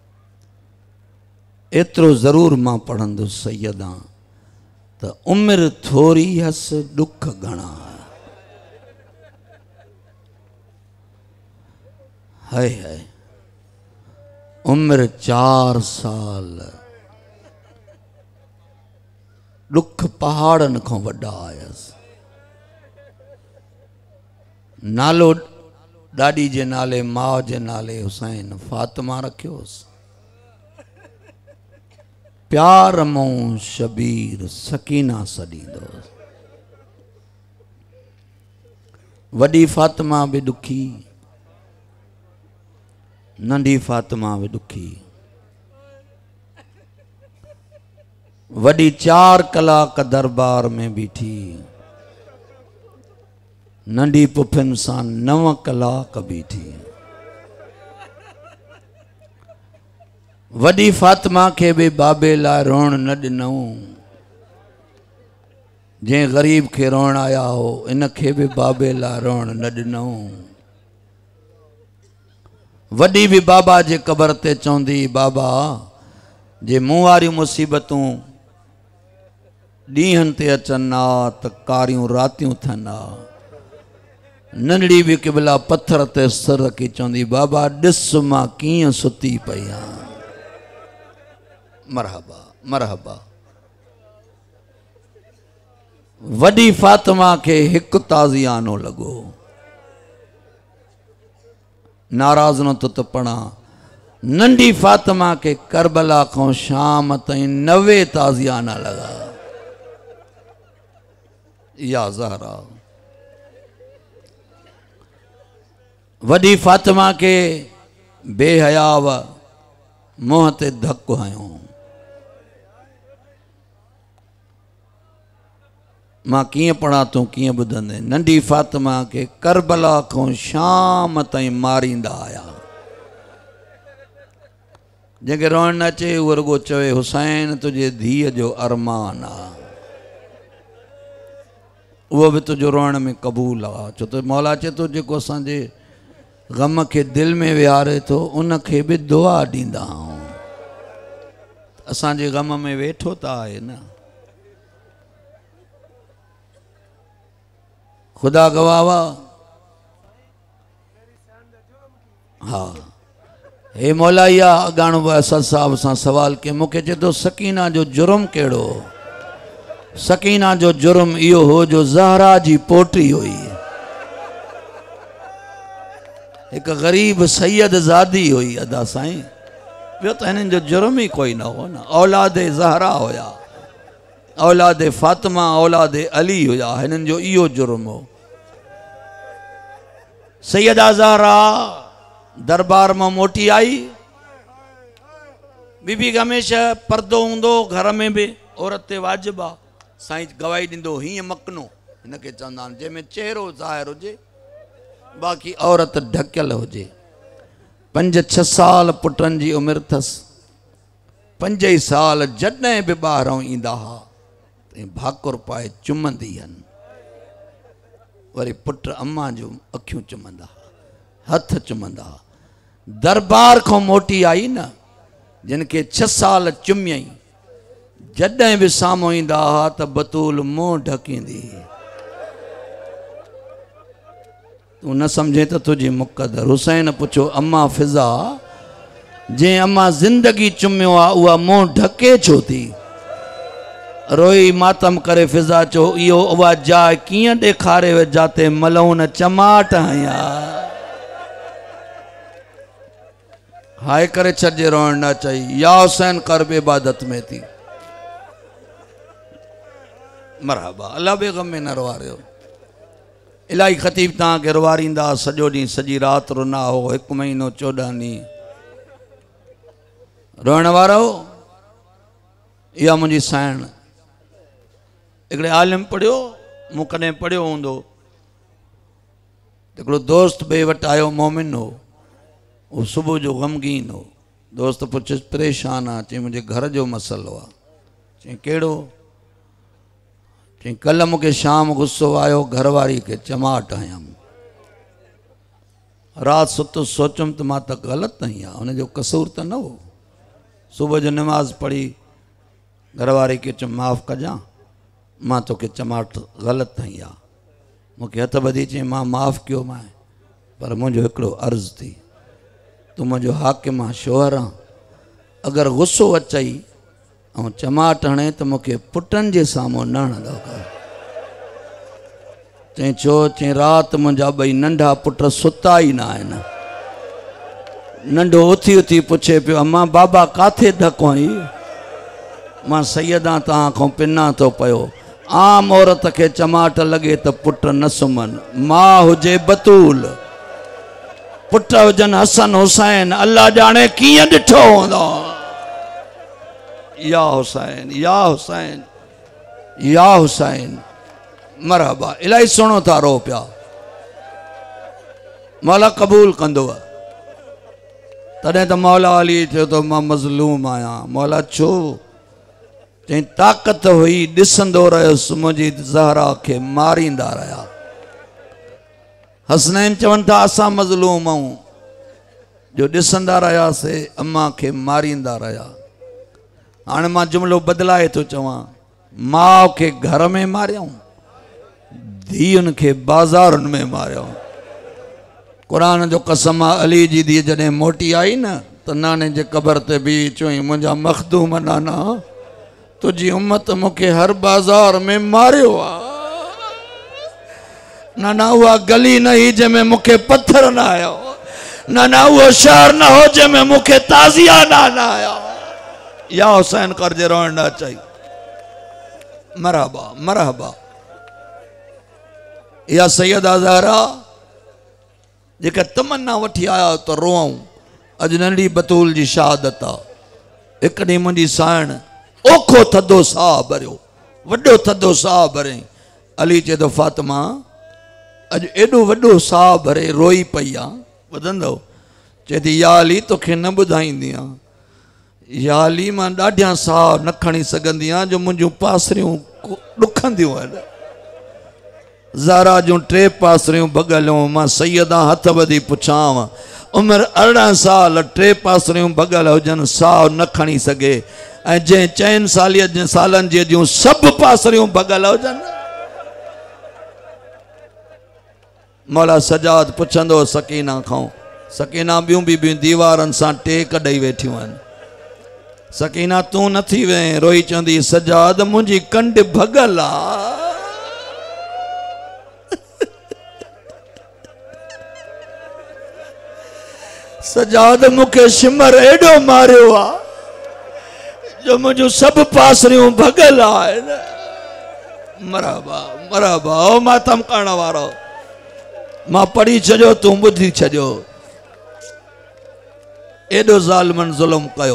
एतिरो ज़रूर मां पढ़ंदुसि सैयदा त उमिरि थोरी हस दुख घणा। हाय हाय उम्र चार साल दुख पहाड़न को वड्डा आयस। नालो डाडी जे नाले माउ जे नाले हुसैन फातिमा रखियोस। प्यार मूं शबीर सकीना सॾींदो। वॾी फातिमा भी दुखी, नंढी फातिमा भी दुखी। वॾी चार कलाक दरबार में बीठी, नंढी पुफिन सां नव कलाक बीठी। वॾी फातिमा के भी बाबे लाइ रोण न ॾिनऊं। जे ग़रीब के रोण आया हो इन के भी बाबे लाइ रोण न ॾिनऊं। वॾी भी बाबा जे कबर ते चवंदी बाबा जे मूं वारियूं मुसीबतूं ॾींहंनि ते अचनि हा त कारियूं रातियूं थियनि हा। नंढड़ी भी किबला पत्थर ते सिर रखी चवंदी बाबा ॾिस मां कीअं सुती पई आहियां। मरहबा मरहबा। वॾी फातिमा के हिकु ताज़ियानो लॻो। नाराज़ न तो त पढ़ा। नंढी फातिमा के करबला को शाम ताईं नवे ताज़ियाना लगा। या ज़हरा। वॾी फातिमा के बेहयाव मुंह ते धक हयो। मां कीअं पढ़ा तूं कीअं ॿुधंदे। नंढी फातिमा के करबला को शाम ताईं मारींदा आया। जंहिंखे रोअण न अचे उहो रुगो चवे हुसैन तुंहिंजे धीअ जो अरमान आहे। उहो बि तुंहिंजो रोअण में क़बूल आहे। छो त मौला चए थो जेको असांजे ग़म के दिल में विहारे थो उन खे बि दुआ ॾींदा आहियूं। असांजे ग़म में वेठो त आहे न। खुदा गवावा। हाँ हे मौला या अगाणो असद साहब सां सवाल के मूंखे चए थो सकीना जो जुर्म कहिड़ो। सकीना जो जुर्म इहो हो जो ज़हरा जी पोटी हुई। एक गरीब सैयद ज़ादी हुई अदा साईं। ॿियो त हिननि जो जुर्म ही कोई न हो न। औलाद ज़हरा हुया, औलाद फातिमा, औलाद अली हुया। हिननि जो इहो जुर्म हो। सैयदा ज़हरा दरबार में मोटी आई। बीबी हमेशा पर्दो हूंदो घर में भी औरत ते वाजिबा। साईं गवाही ॾींदो हीअं मकनो हिनखे चवंदा आहिनि जंहिंमें चेहरो ज़ाहिर हुजे बाक़ी औरत ढकियल हुजे। पंज छह साल पुटनि जी उमिरि अथसि। पंज ई साल जॾहिं बि ॿाहिरों ईंदा हुआ त भाकुर पाए चुमंदी आहिनि। वरी पुट अम्मा जूं अखियूं चुमंदा, हथ चुमंदा। दरबार खां मोटी आई न जिन खे छह साल चुमियई। जॾहिं बि साम्हूं ईंदा हुआ त बतूल मुंहुं ढकींदी। तूं न सम्झे त तुंहिंजी मुक़दर। हुसैन पुछो अम्मा फिज़ा जंहिं अम्मा ज़िंदगी चुमियो आहे उहा मुंहुं ढके छो थी। रोई मातम करे फिज़ा चो इहो उहा जाइ कीअं ॾेखारे वे जाते मलून चमाट हया। हाय करे छॾे रोअण न चई। या हुसैन कर बि इबादत में थी। मरहबा अल्लाह बेगम में न रुवारियो। इलाही ख़तीब तव्हांखे रुवारींदा सॼो ॾींहुं सॼी राति रुना हो। हिकु महीनो चोॾहं ॾींहं रोअण वारो। इहा मुंहिंजी साइण। हिकिड़े आलिम पढ़ियो मूं कॾहिं पढ़ियो हूंदो। हिकिड़ो दोस्त ॿिए वटि आयो मोमिन हो। वो सुबुह जो ग़मगीन हो। दोस्त पुछियुसि परेशान आहे। चई मुंहिंजे घर जो मसइलो आहे। चई कहिड़ो। चई कल्ह मूंखे शाम गुस्सो आयो घरवारी खे चमाट हयमि। राति सुतो सोचुमि त मां त ग़लति आई आहे। हुनजो कसूर त न हो। सुबह जो नमाज पढ़ी घरवारी के चयो माफ़ कजां मां तोखे चमाट ग़लति थई आहे मूंखे हथ ॿधी चई मां माफ़ कयो मां पर मुंहिंजो हिकिड़ो अर्ज़ु थी तूं मुंहिंजो हाकिम आहे शोहर आहे अगरि गुस्सो अचई ऐं चमाट हणे त मूंखे पुटनि जे साम्हूं न हणंदो कर चई छो चई राति मुंहिंजा ॿई नंढा पुट सुता ई न आहिनि नंढो उथी उथी पुछे पियो अम्मा बाबा काथे धको आई मां सैयदा तव्हां खां पिना थो पियो आम औरत खे चमाट लॻे त पुट न सुम्हनि मां हुजे बतूल पुट हुजनि हसन हुसैन अल्लाह ॼाणे कीअं ॾिठो हूंदो या हुसैन या हुसैन या हुसैन मरहबा इलाही सुहिणो था रो पिया मौला क़बूल कंदो तॾहिं त मौला अली चयो त मां मज़लूम आहियां मौला छो चई ताक़त हुई ॾिसंदो रहियुसि मुंहिंजी ज़हरा खे मारींदा रहिया हसनैन चवनि था असां मज़लूम आहियूं जो ॾिसंदा रहियासीं अम्मा खे मारींदा रहिया हाणे मां जुमिलो बदिलाए थो चवां माउ खे घर में मारियऊं धीअनि खे बाज़ारुनि में मारियऊं क़ुरान जो कसम आहे अली जी धीअ जॾहिं मोटी आई न त नाने जे क़बर ते बि चयईं मुंहिंजा मखदूम नाना तुंहिंजी उम्मत मूंखे हर बाज़ार में मारियो आहे नाना उहा गली न हुई जंहिंमें मूंखे पत्थर न आयो नाना उहो शहर न हो जंहिंमें मूंखे ताज़िया न आया या हुसैन करजे रोइण न अचई मरहबा मरहबा या सैयदा ज़हरा जेका तमन्ना वठी आया त रोऊं अॼु नंढी बतूल जी शहादत आहे हिकु ॾींहुं मुंहिंजी साइण ओखो थधो साह भरियो वॾो थधो साह भरे अली चए थो फातिमा अॼु एॾो वॾो साह भरे रोई पई आहे ॿुधंदो चए थी या अली तोखे न ॿुधाईंदी आहियां या अली मां ॾाढियां साह न खणी सघंदी आहियां जो मुंहिंजूं पासरियूं ॾुखंदियूं आहिनि ज़ारा जूं टे पासरियूं भॻलियूं मां सैयदा हथ ॿधी पुछांव उमिरि अरिड़हं साल टे पासरियूं भॻल हुजनि साह न खणी सघे ऐं जंहिं चइनि सालीअ जे सालनि जे जूं सभु पासरियूं भॻल हुजनि मौला सजाद पुछंदो सकीना खां सकीना ॿियूं बि ॿियूं दीवारनि सां टेक ॾेई वेठियूं आहिनि सकीना तूं नथी वएं रोई चवंदी सजाद मुंहिंजी कंड भॻल आहे सजाद मूंखे शिमर एॾो मारियो आहे जो मुंहिंजूं सभु पासरियूं भॻल आहिनि मरहबा मरहबा ओ मातम करण वारो मां पढ़ी छॾियो तूं ॿुधी छॾियो एॾो ज़ालिमनि ज़ुल्म कयो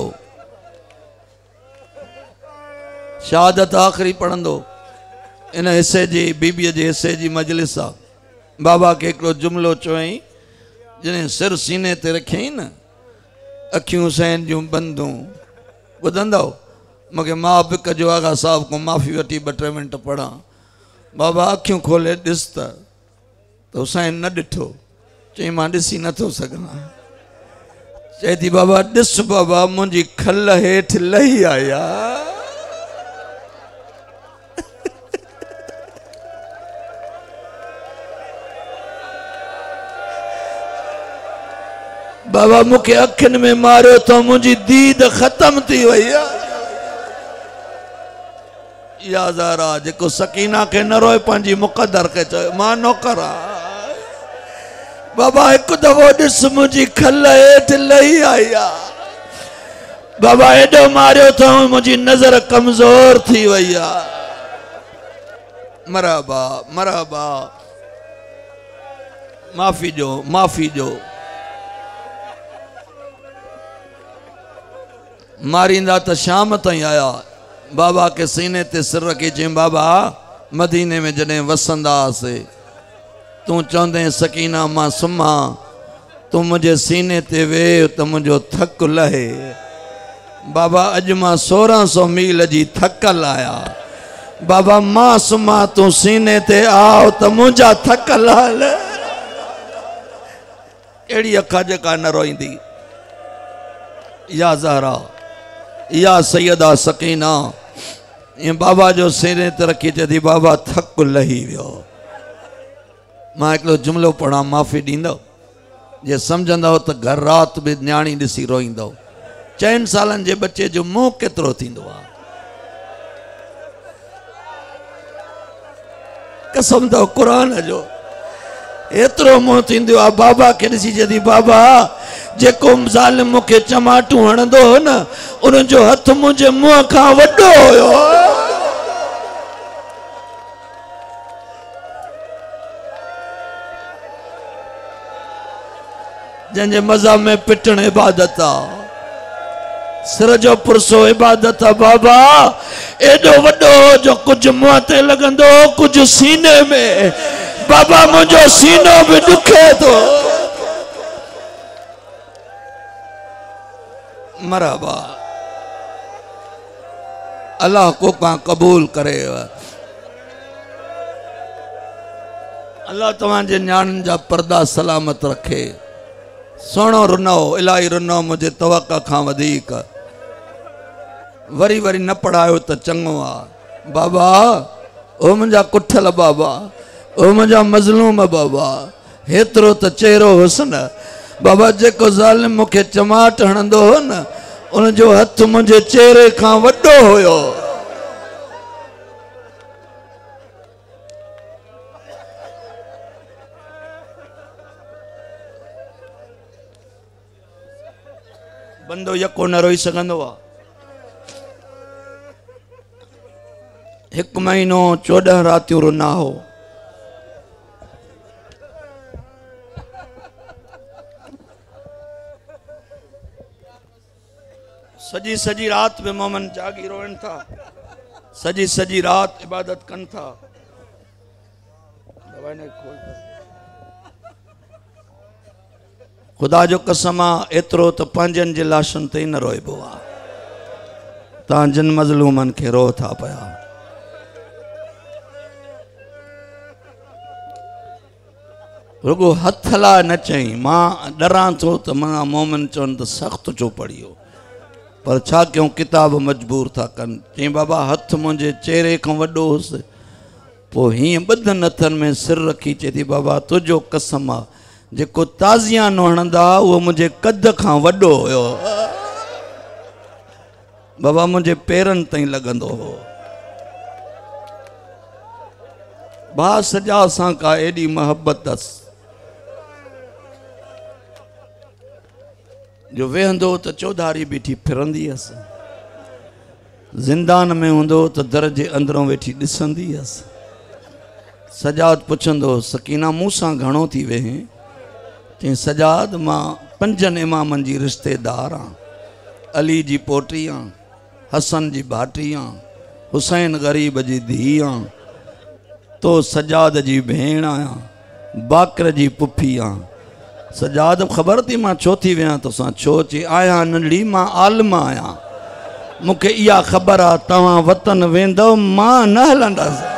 शहादत आख़िरी पढ़ंदो इन हिसे जी बीबीअ जे हिसे जी मजलिस आहे बाबा खे हिकिड़ो जुमिलो चयईं जॾहिं सिर सीने ते रखियईं न अखियूं हुसैन जूं बंदूं ॿुधंदो मूंखे माउ पिक जो आगा साहब को माफ़ी वठी ॿ टे मिंट पढ़ां बाबा अखियूं खोले ॾिस त हुसैन न ॾिठो चई मां ॾिसी नथो सघां चए थी बाबा ॾिस बाबा मुंहिंजी खल हेठि लही आया बाबा मूंखे अखियुनि में मारियो त मुंहिंजी दीद ख़तम थी वई आहे या ज़ारा जेको सकीना खे न रोए पंहिंजी मुक़दर खे चयो मां नौकर आहियां बाबा हिकु दफ़ो ॾिस मुंहिंजी खल हेठि लही आई आहे बाबा एॾो मारियो त मुंहिंजी नज़र कमज़ोर थी वई आहे मरहबा मरहबा माफ़ी ॾियो माफ़ी ॾियो मारींदा त शाम ताईं आया बाबा के सीने ते सिर रखी चई बाबा मदीने में जॾहिं वसंदा हुआसीं तूं चवंदे सकीना मां सुम्हां तूं मुंहिंजे सीने ते वेह त मुंहिंजो थक लहे बाबा अॼु मां सोरहं सौ मील जी थकल आया बाबा मां सुम्हां तूं सीने ते आओ त मुंहिंजा थक लहल अहिड़ी अखा जेका न रोईंदी या ज़हरा या सैयदा सकीना ये बाबा जो सेरे ते रखी चई बाबा थक लही वियो। मां हिकिड़ो जुमिलो पढ़ा माफ़ी ॾींदो जे सम्झंदव त घर रात भी न्याणी ॾिसी रोईंदो। चइनि सालनि जे बच्चे जो मुंहुं केतिरो थींदो आहे। कसम अथव क़ुरान जो एतिरो मुंहुं थींदो आहे। बाबा खे ॾिसी चई बाबा जेको ज़ालिम मूंखे चमाटूं हणंदो हो न उनजो हथ मुंहिंजे मुंहं खां वॾो हुयो। जंहिंजे मज़हब में पिटण इबादत आहे, सिर जो पुरसो इबादत आहे। बाबा एॾो वॾो जो कुझु मुंहं ते लॻंदो कुझु सीने में। बाबा मुंहिंजो सीनो बि ॾुखे थो। मरहबा अल्लाह को का कबूल करे। अल्लाह तव्हांजे न्याणियुनि जा पर्दा सलामत रखे। सोनो रुनो इलाही रुनो मुझे तवक्का खां वधीक। वरी वरी न पढ़ायो त चङो आहे। बाबा ओ मुंहिंजा कुठल बाबा ओ मुंहिंजा मज़लूम बाबा हेतिरो त चेहरो हुसन। बाबा जेको ज़ालिम मूंखे चमाट हणंदो हो न उनजो हथ मुंहिंजे चेहरे खां वॾो हुयो। बंदो यको न रोई सघंदो आहे। हिकु महीनो चोॾहं रातियूं रुना हो। सजी सजी रात में मोमन जागी रोइन था। सजी सजी रात इबादत कन था। खुदा जो कसम आहे एतिरो त पंहिंजनि जे लाशनि ते ई न रोइबो आहे। तव्हां जिन मज़लूमनि खे रो था पिया। रुगो हथ लाइ न चई। मां डरां थो त मां मोमन चवनि त सख़्तु चो पढ़ियो पर छा कयूं किताब मजबूर था कनि। चई बाबा हथ मुंहिंजे चेहरे खां वॾो हुउसि। पोइ हीअं ॿधनि हथनि में सिर रखी चए थी बाबा तुंहिंजो कसम आहे जेको ताज़िया न हणंदा उहो मुंहिंजे कद खां वॾो हुयो। बाबा मुंहिंजे पेरनि ताईं लॻंदो हो। भाउ सॼा सां का एॾी मोहबत अथसि जो वेहंदो त चौधारी बीठी फिरंदी हुअसि। ज़िंदान में हूंदो त दर जे अंदरों वेठी ॾिसंदी हुअसि। सजाद पुछंदो सकीना मूं सां घणो थी वेहीं। चई सजाद मां पंजनि इमामनि जी रिश्तेदार आहियां। अली जी पोटी आहियां, हसन जी भाटी आहियां, हुसैन ग़रीब जी धीउ आहियां, तो सजाद जी भेण आहियां, बाकर जी पुफी आहियां। सजाद ख़बर थी मां छो थी वियां तोसां। छो चई आहियां नंढड़ी मां आलिम आहियां। मूंखे इहा ख़बर आहे तव्हां वतन वेंदव मां न हलंदसि।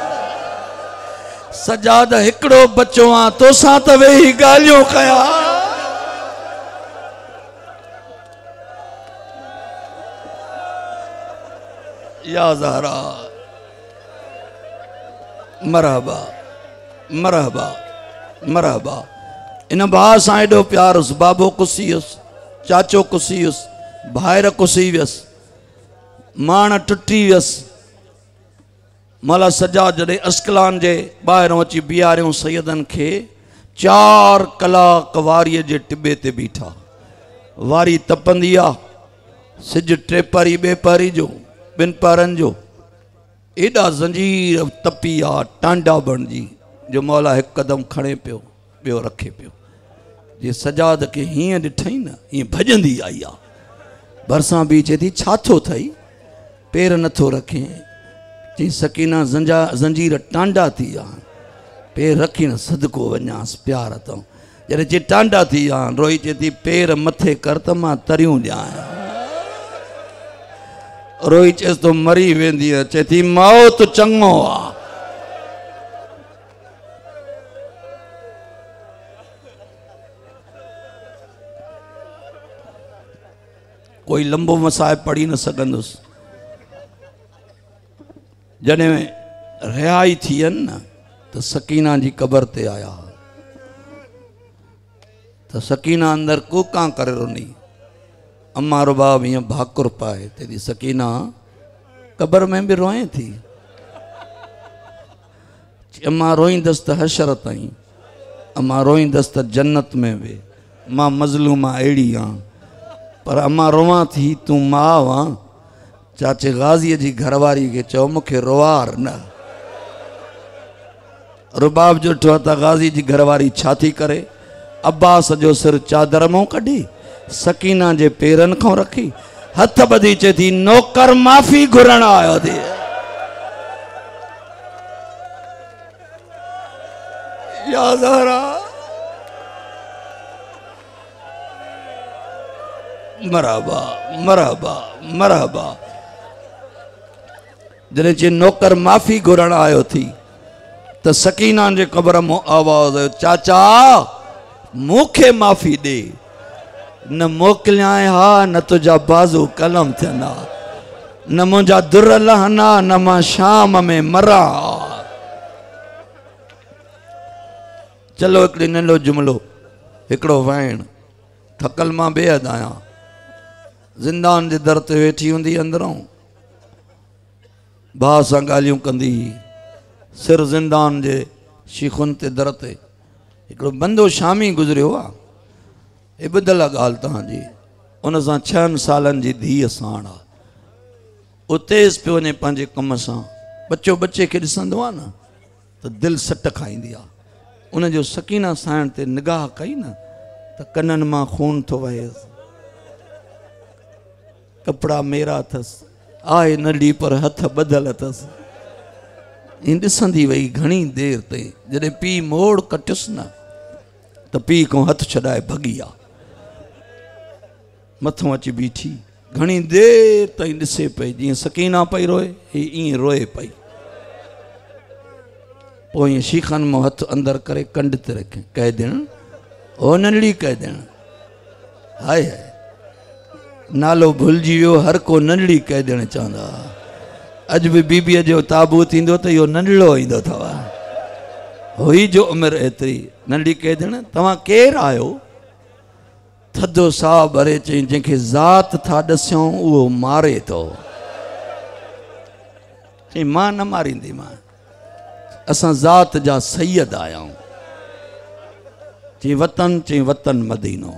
सजाद हिकिड़ो बचो आहे तोसां त वेही ॻाल्हियूं कया। या ज़हरा मरहबा मरहबा मरहबा। इन भाउ सां एॾो प्यार हुउसि। बाबो कुसी हुउसि, चाचो कुसी हुउसि, भाइर कुसी वियसि, माण टुटी वियसि। मौला सजाद जॾहिं अस्कलान जे ॿाहिरों अची बीहारियूं सैयदनि खे चार कलाक वारीअ जे टिबे ते बीठा। वारी तपंदी आहे, सिज टे परी ॿिए परी जो ॿिनि परनि जो एॾा ज़ंजीर तपी आहे टांडा बणिजी जो मौला हिकु कदम खणे पियो ॿियो रखे पियो। जे सजाद खे हीअं ॾिठई न हीअं भॼंदी आई आहे। भरिसां बि चए थी छा थो अथई पेर नथो रखे। चई सकीना ज़ंजा ज़ंजीर टांडा थी विया पेर रखी न सदको वञासि प्यार अथऊं। जॾहिं चई टांडा थी विया रोई चए थी पेर मथे कर त मां तरियूं ॾियां। रोई चएसि तो मरी वेंदी। चए थी मौत चङो आहे। कोई लंबो मसाइब पढ़ी न सघंदुसि। जॾहिं रिहाई थियनि न त सकीना जी क़बर ते आया त सकीना अंदर कूकां करे रुनी। अम्मा रुबाब हीअं भाकुर पाए तेरी सकीना क़बर में बि रोए थी। अम्मा रोईंदसि त हशर ताईं, अम्मा रोईंदसि त जन्नत में बि। मां मज़लूमा अहिड़ी आहियां पर अम्मा रोवां थी तूं माउ आं। चाचे गाज़ीअ जी घरवारी खे चओ मूंखे रोवार न। रुबाब जो ठो त गाज़ी जी घरवारी छा थी करे, अब्बास जो सिर चादर मां कढी सकीना जे पेरनि खां रखी हथ ॿधी चए थी नौकर माफ़ी घुरण आयो थी। या ज़हरा मरहबा मरहबा मरहबा। जॾहिं चए नौकर माफ़ी घुरण आयो थी त सकीना जे क़बर मां आवाज़ आयो चाचा मूंखे माफ़ी ॾे। न मोकिलियां हा न तुंहिंजा बाज़ू कलम थियनि न मुंहिंजा दुर लहना न मां शाम में मरा। चलो हिकिड़ी नंढो जुमिलो हिकिड़ो वाइण थकल मां बेहद आहियां। ज़िंदान जे दर ते वेठी हूंदी अंदरों भाउ सां ॻाल्हियूं कंदी, सिर ज़िंदान जे शीखुनि ते दर ते हिकिड़ो बंदो शामी गुज़रियो आहे। हे ॿुधल आहे ॻाल्हि तव्हांजी। उन सां छहनि सालनि जी धीअ साण आहे। उतेज़ पियो वञे पंहिंजे कम सां। बच्चो बच्चे खे ॾिसंदो आहे न त दिलि सट खाईंदी आहे। उनजो सकीना साइण ते निगाह कई न त कननि मां खून थो वहेसि। कपिड़ा मेरा अथसि, आहे नंढी पर हथ ॿधल अथसि। ईअं ॾिसंदी वई घणी देरि ताईं। जॾहिं पीउ मोड़ कटियुसि न त पीउ खां हथु छॾाए भॻी आहे। मथां अची बीठी घणी देरि ताईं ॾिसे पई जीअं सकीना पई रोए ही ईअं रोए पई। पोइ ईअं शीखनि मां हथु अंदरि करे कंड ते रखे कह ॾियण ओ नंढड़ी कह ॾियण। हाय हाय नालो भुलिजी वियो, हर को नंढड़ी कह ॾियणु चवंदा। अॼु बि बीबीअ जो ताबूत ईंदो त इहो नंढड़ो ईंदो अथव। हुई जो उमिरि एतिरी नंढड़ी कह ॾियण। तव्हां केरु आहियो? थधो साह भरे चई जंहिंखे ज़ात था ॾसियूं उहो मारे थो। चई मां न मारींदीमांइ, असां ज़ात जा सैयद आहियूं। चई वतन, चई वतन मदीनो।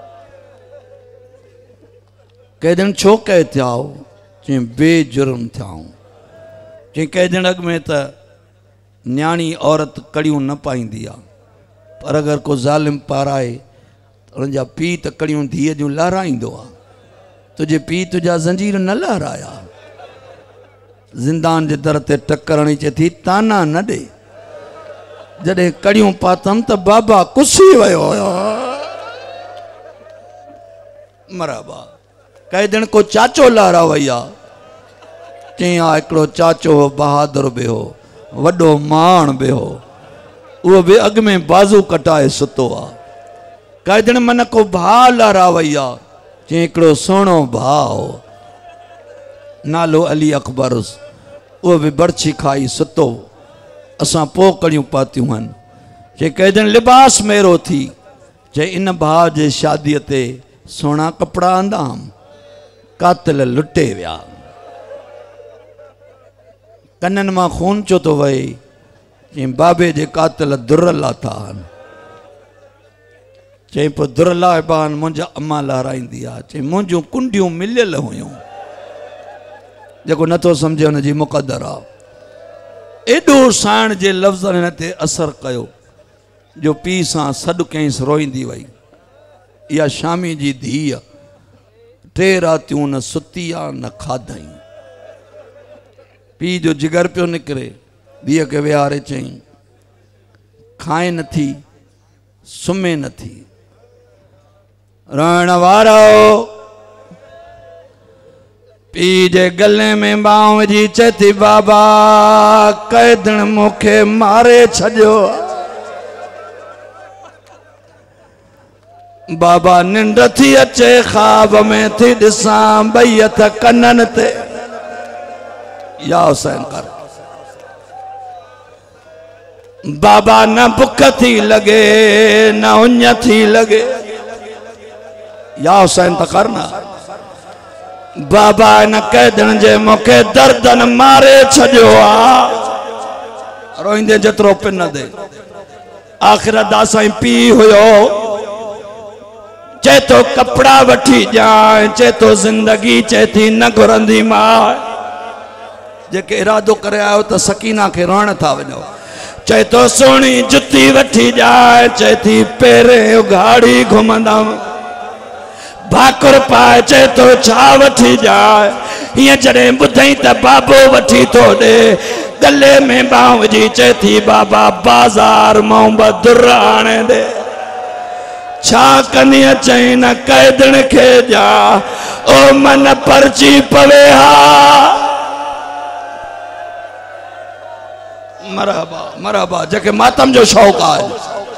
कैदन छो कह थियाओ? चई बेजुर्म थियाऊं। चई कैदन अॻ में त न्याणी औरत कड़ियूं न पाईंदी आहे, पर अगरि को ज़ालिम पाराए त उनजा पीउ त कड़ियूं धीअ जूं लहराईंदो आहे। तुंहिंजे पीउ तुंहिंजा ज़ंजीर न लहराया। ज़िंदान जे दर ते टकरणी चए थी ताना न ॾे। जॾहिं कड़ियूं पातम त बाबा कुसी वियो हुयो। मरहबा। कैदन को चाचो लहरा वई आहे। चई हा हिकिड़ो चाचो बहादुर बि हो, वॾो माण बि हो, उहो बि अॻ में बाज़ू कटाए सुतो आहे। कैदन मन को भाउ लहरा वई आहे। चई हिकिड़ो सुहिणो भाउ हो, नालो अली अकबर, उहो बि बर्छी खाई सुतो। असां पोकड़ियूं पातियूं आहिनि। चई कैदन लिबास मेरो थी। चई इन भाउ जे शादीअ ते सुहिणा कपिड़ा आंदाम, कातिल लुटे विया। कननि मां खून छो थो वहे? चई बाबे जे कातिल दुर्रला था आहिनि। चई पोइ दुर्रला बान मुंहिंजा अम्मा लहराईंदी आहे। चई मुंहिंजूं कुंडियूं मिलियल हुयूं। जेको नथो सम्झे हुनजी मुक़दर आहे। एॾो साइण जे लफ़्ज़नि हिन ते असरु कयो जो पीउ सां सॾु कयईंसि, रोईंदी वई। इहा शामी जी धीअ टे रातियूं न सुती आहे न खाधई। पीउ जो जिगर पियो निकिरे। धीअ खे विहारे चई खाए नथी, सुम्हे नथी। रहण वारो पीउ जे गले में बांह विझी चए थी बाबा कैदन मूंखे मारे छॾियो। बाबा निंड थी अचे ख्वाब में थी दिसां बैयत कनन ते या हुसैन कर। बाबा न बुख थी लगे न उञ थी लगे या हुसैन त करना। बाबा न कैदन जे मूंखे दर्दन मारे छॾियो आ रोईंदे जेतिरो पिन दे। आखिर दासाई पी हुयो चे तो कपड़ा वठी जाए चे तो जिंदगी चे थी न घुरंदी मां। जेके इरादो करे आयो तो सकीना के रोण था वञो। चे तो सोनी जुती वठी जाए चे थी पेरे उघाड़ी घुमंदम। भाकुर पाए चे तो छा वठी जाए ये जड़े बुधई त बाबो वठी तो दे। गले में बांव जी चे थी बाबा बाजार मोहम्मद दुराणे दे। छा कनी चई न कैदन खे जा ओ मन परची पवे हा। मरहबा मरहबा जेके मातम जो शौक आहे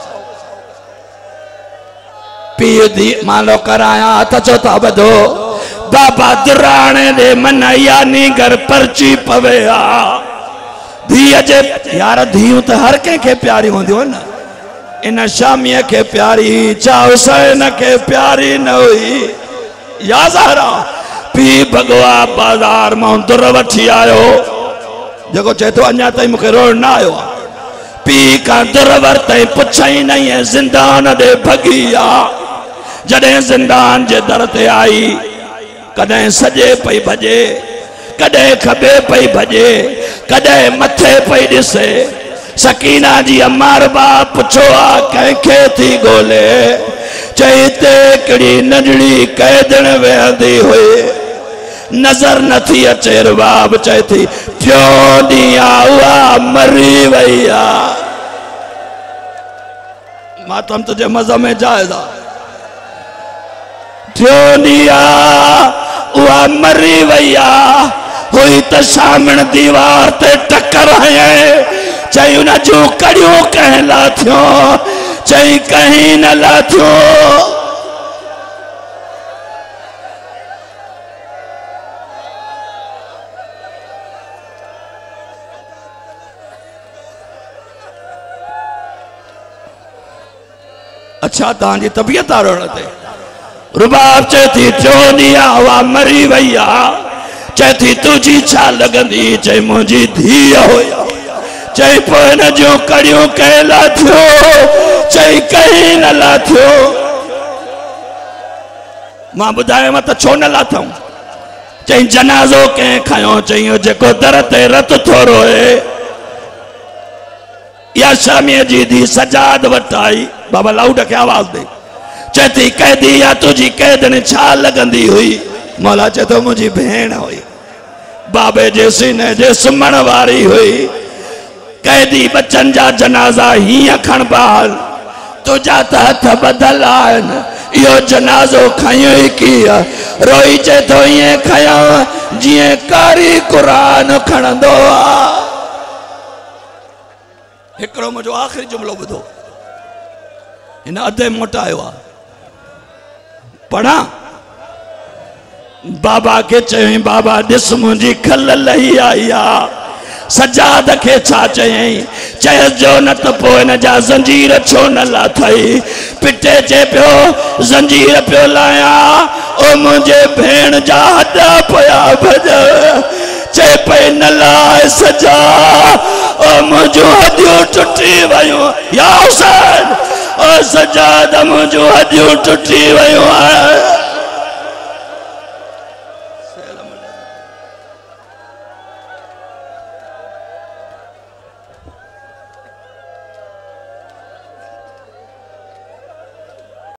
पी दी मालो कराया त चो ता बदो बाबा दुराणे दे मन यानी घर परची पवे हा। धीअ जे यार धीअ त हर कंहिंखे प्यारी हूंदियूं न। इन शामीअ खे प्यारी चा हुसैन खे प्यारी न हुई या ज़हरा। पी भगवा बाजार मां दुर वठी आयो जेको चए थो अञा ताईं मूंखे रोण न आयो आहे। पी खां दुर वरितई पुछई नहीं ज़िंदान ॾे भॻी आहे। जॾहिं ज़िंदान जे दर ते आई कॾहिं सॼे पई भॼे कॾहिं खॿे पई भॼे कॾहिं मथे पई ॾिसे। सकीना जी अमार बा पुछो आ कंहिंखे थी ॻोल्हे। चई ते हिकिड़ी नंढड़ी कैदन वेहंदी हुई नज़र न थी अचे रुबाब। चए थी टियों ॾींहुं आहे उहा मरी वई आहे। मातम तुंहिंजे मज़ में जाइज़ आहे। टियों ॾींहुं आहे उहा मरी वई आहे। हुई त सामण दीवार ते टकर हयईं। चई उन जूं कड़ियूं कंहिं लाथियूं चई कहीं न लाथियूं। अच्छा तव्हांजी तबियत आहे रोण ते। रुबाब चए थी टियों ॾींहुं हवा मरी वई आहे। चए थी तुंहिंजी छा लॻंदी। चई मुंहिंजी धीअ हुई। चई पोइ न जूं कड़ियूं कंहिं लाथियूं चई कहीं न लाथियूं। मां ॿुधायांव त छो न लाथऊं। चई जनाज़ो कंहिं खयो। चई जेको दर ते रत थो रोए या शामीअ जी धी सजाद वटि आई। बाबा लाउड खे आवाज़ दे। चए थी कैदी या तुंहिंजी कैदन छा लॻंदी हुई। मौला चए थो मुंहिंजी भेण हुई बाबे जे सीने जे सुम्हण वारी हुई। कैदी बच्चन जा जनाज़ा हीअं खणबा तुंहिंजा त हथ बदल आहिनि। इहो जनाज़ो खयो ई कीअं। रोई चए थो ईअं खयां जीअं कारी क़ुरान खणंदो आहे। हिकिड़ो मुंहिंजो आख़िरी जुमिलो ॿुधो हिन अधे मोटायो आहे पढ़ा। बाबा के चई बाबा ॾिस मुंहिंजी खल लही आई आहे। सजाद के छा चयई। चयस जो न त पोइ हिन जा ज़ंजीर छो न लाथई। पिटे चे पियो ज़ंजीर पियो लाया ओ मुंहिंजे भेण जा हॾा पिया भॼ। चे पई न लाए सजा ओ मुंहिंजूं हॾियूं टुटी वयूं या हुसैन ओ सजाद मुंहिंजूं हॾियूं टुटी वयूं।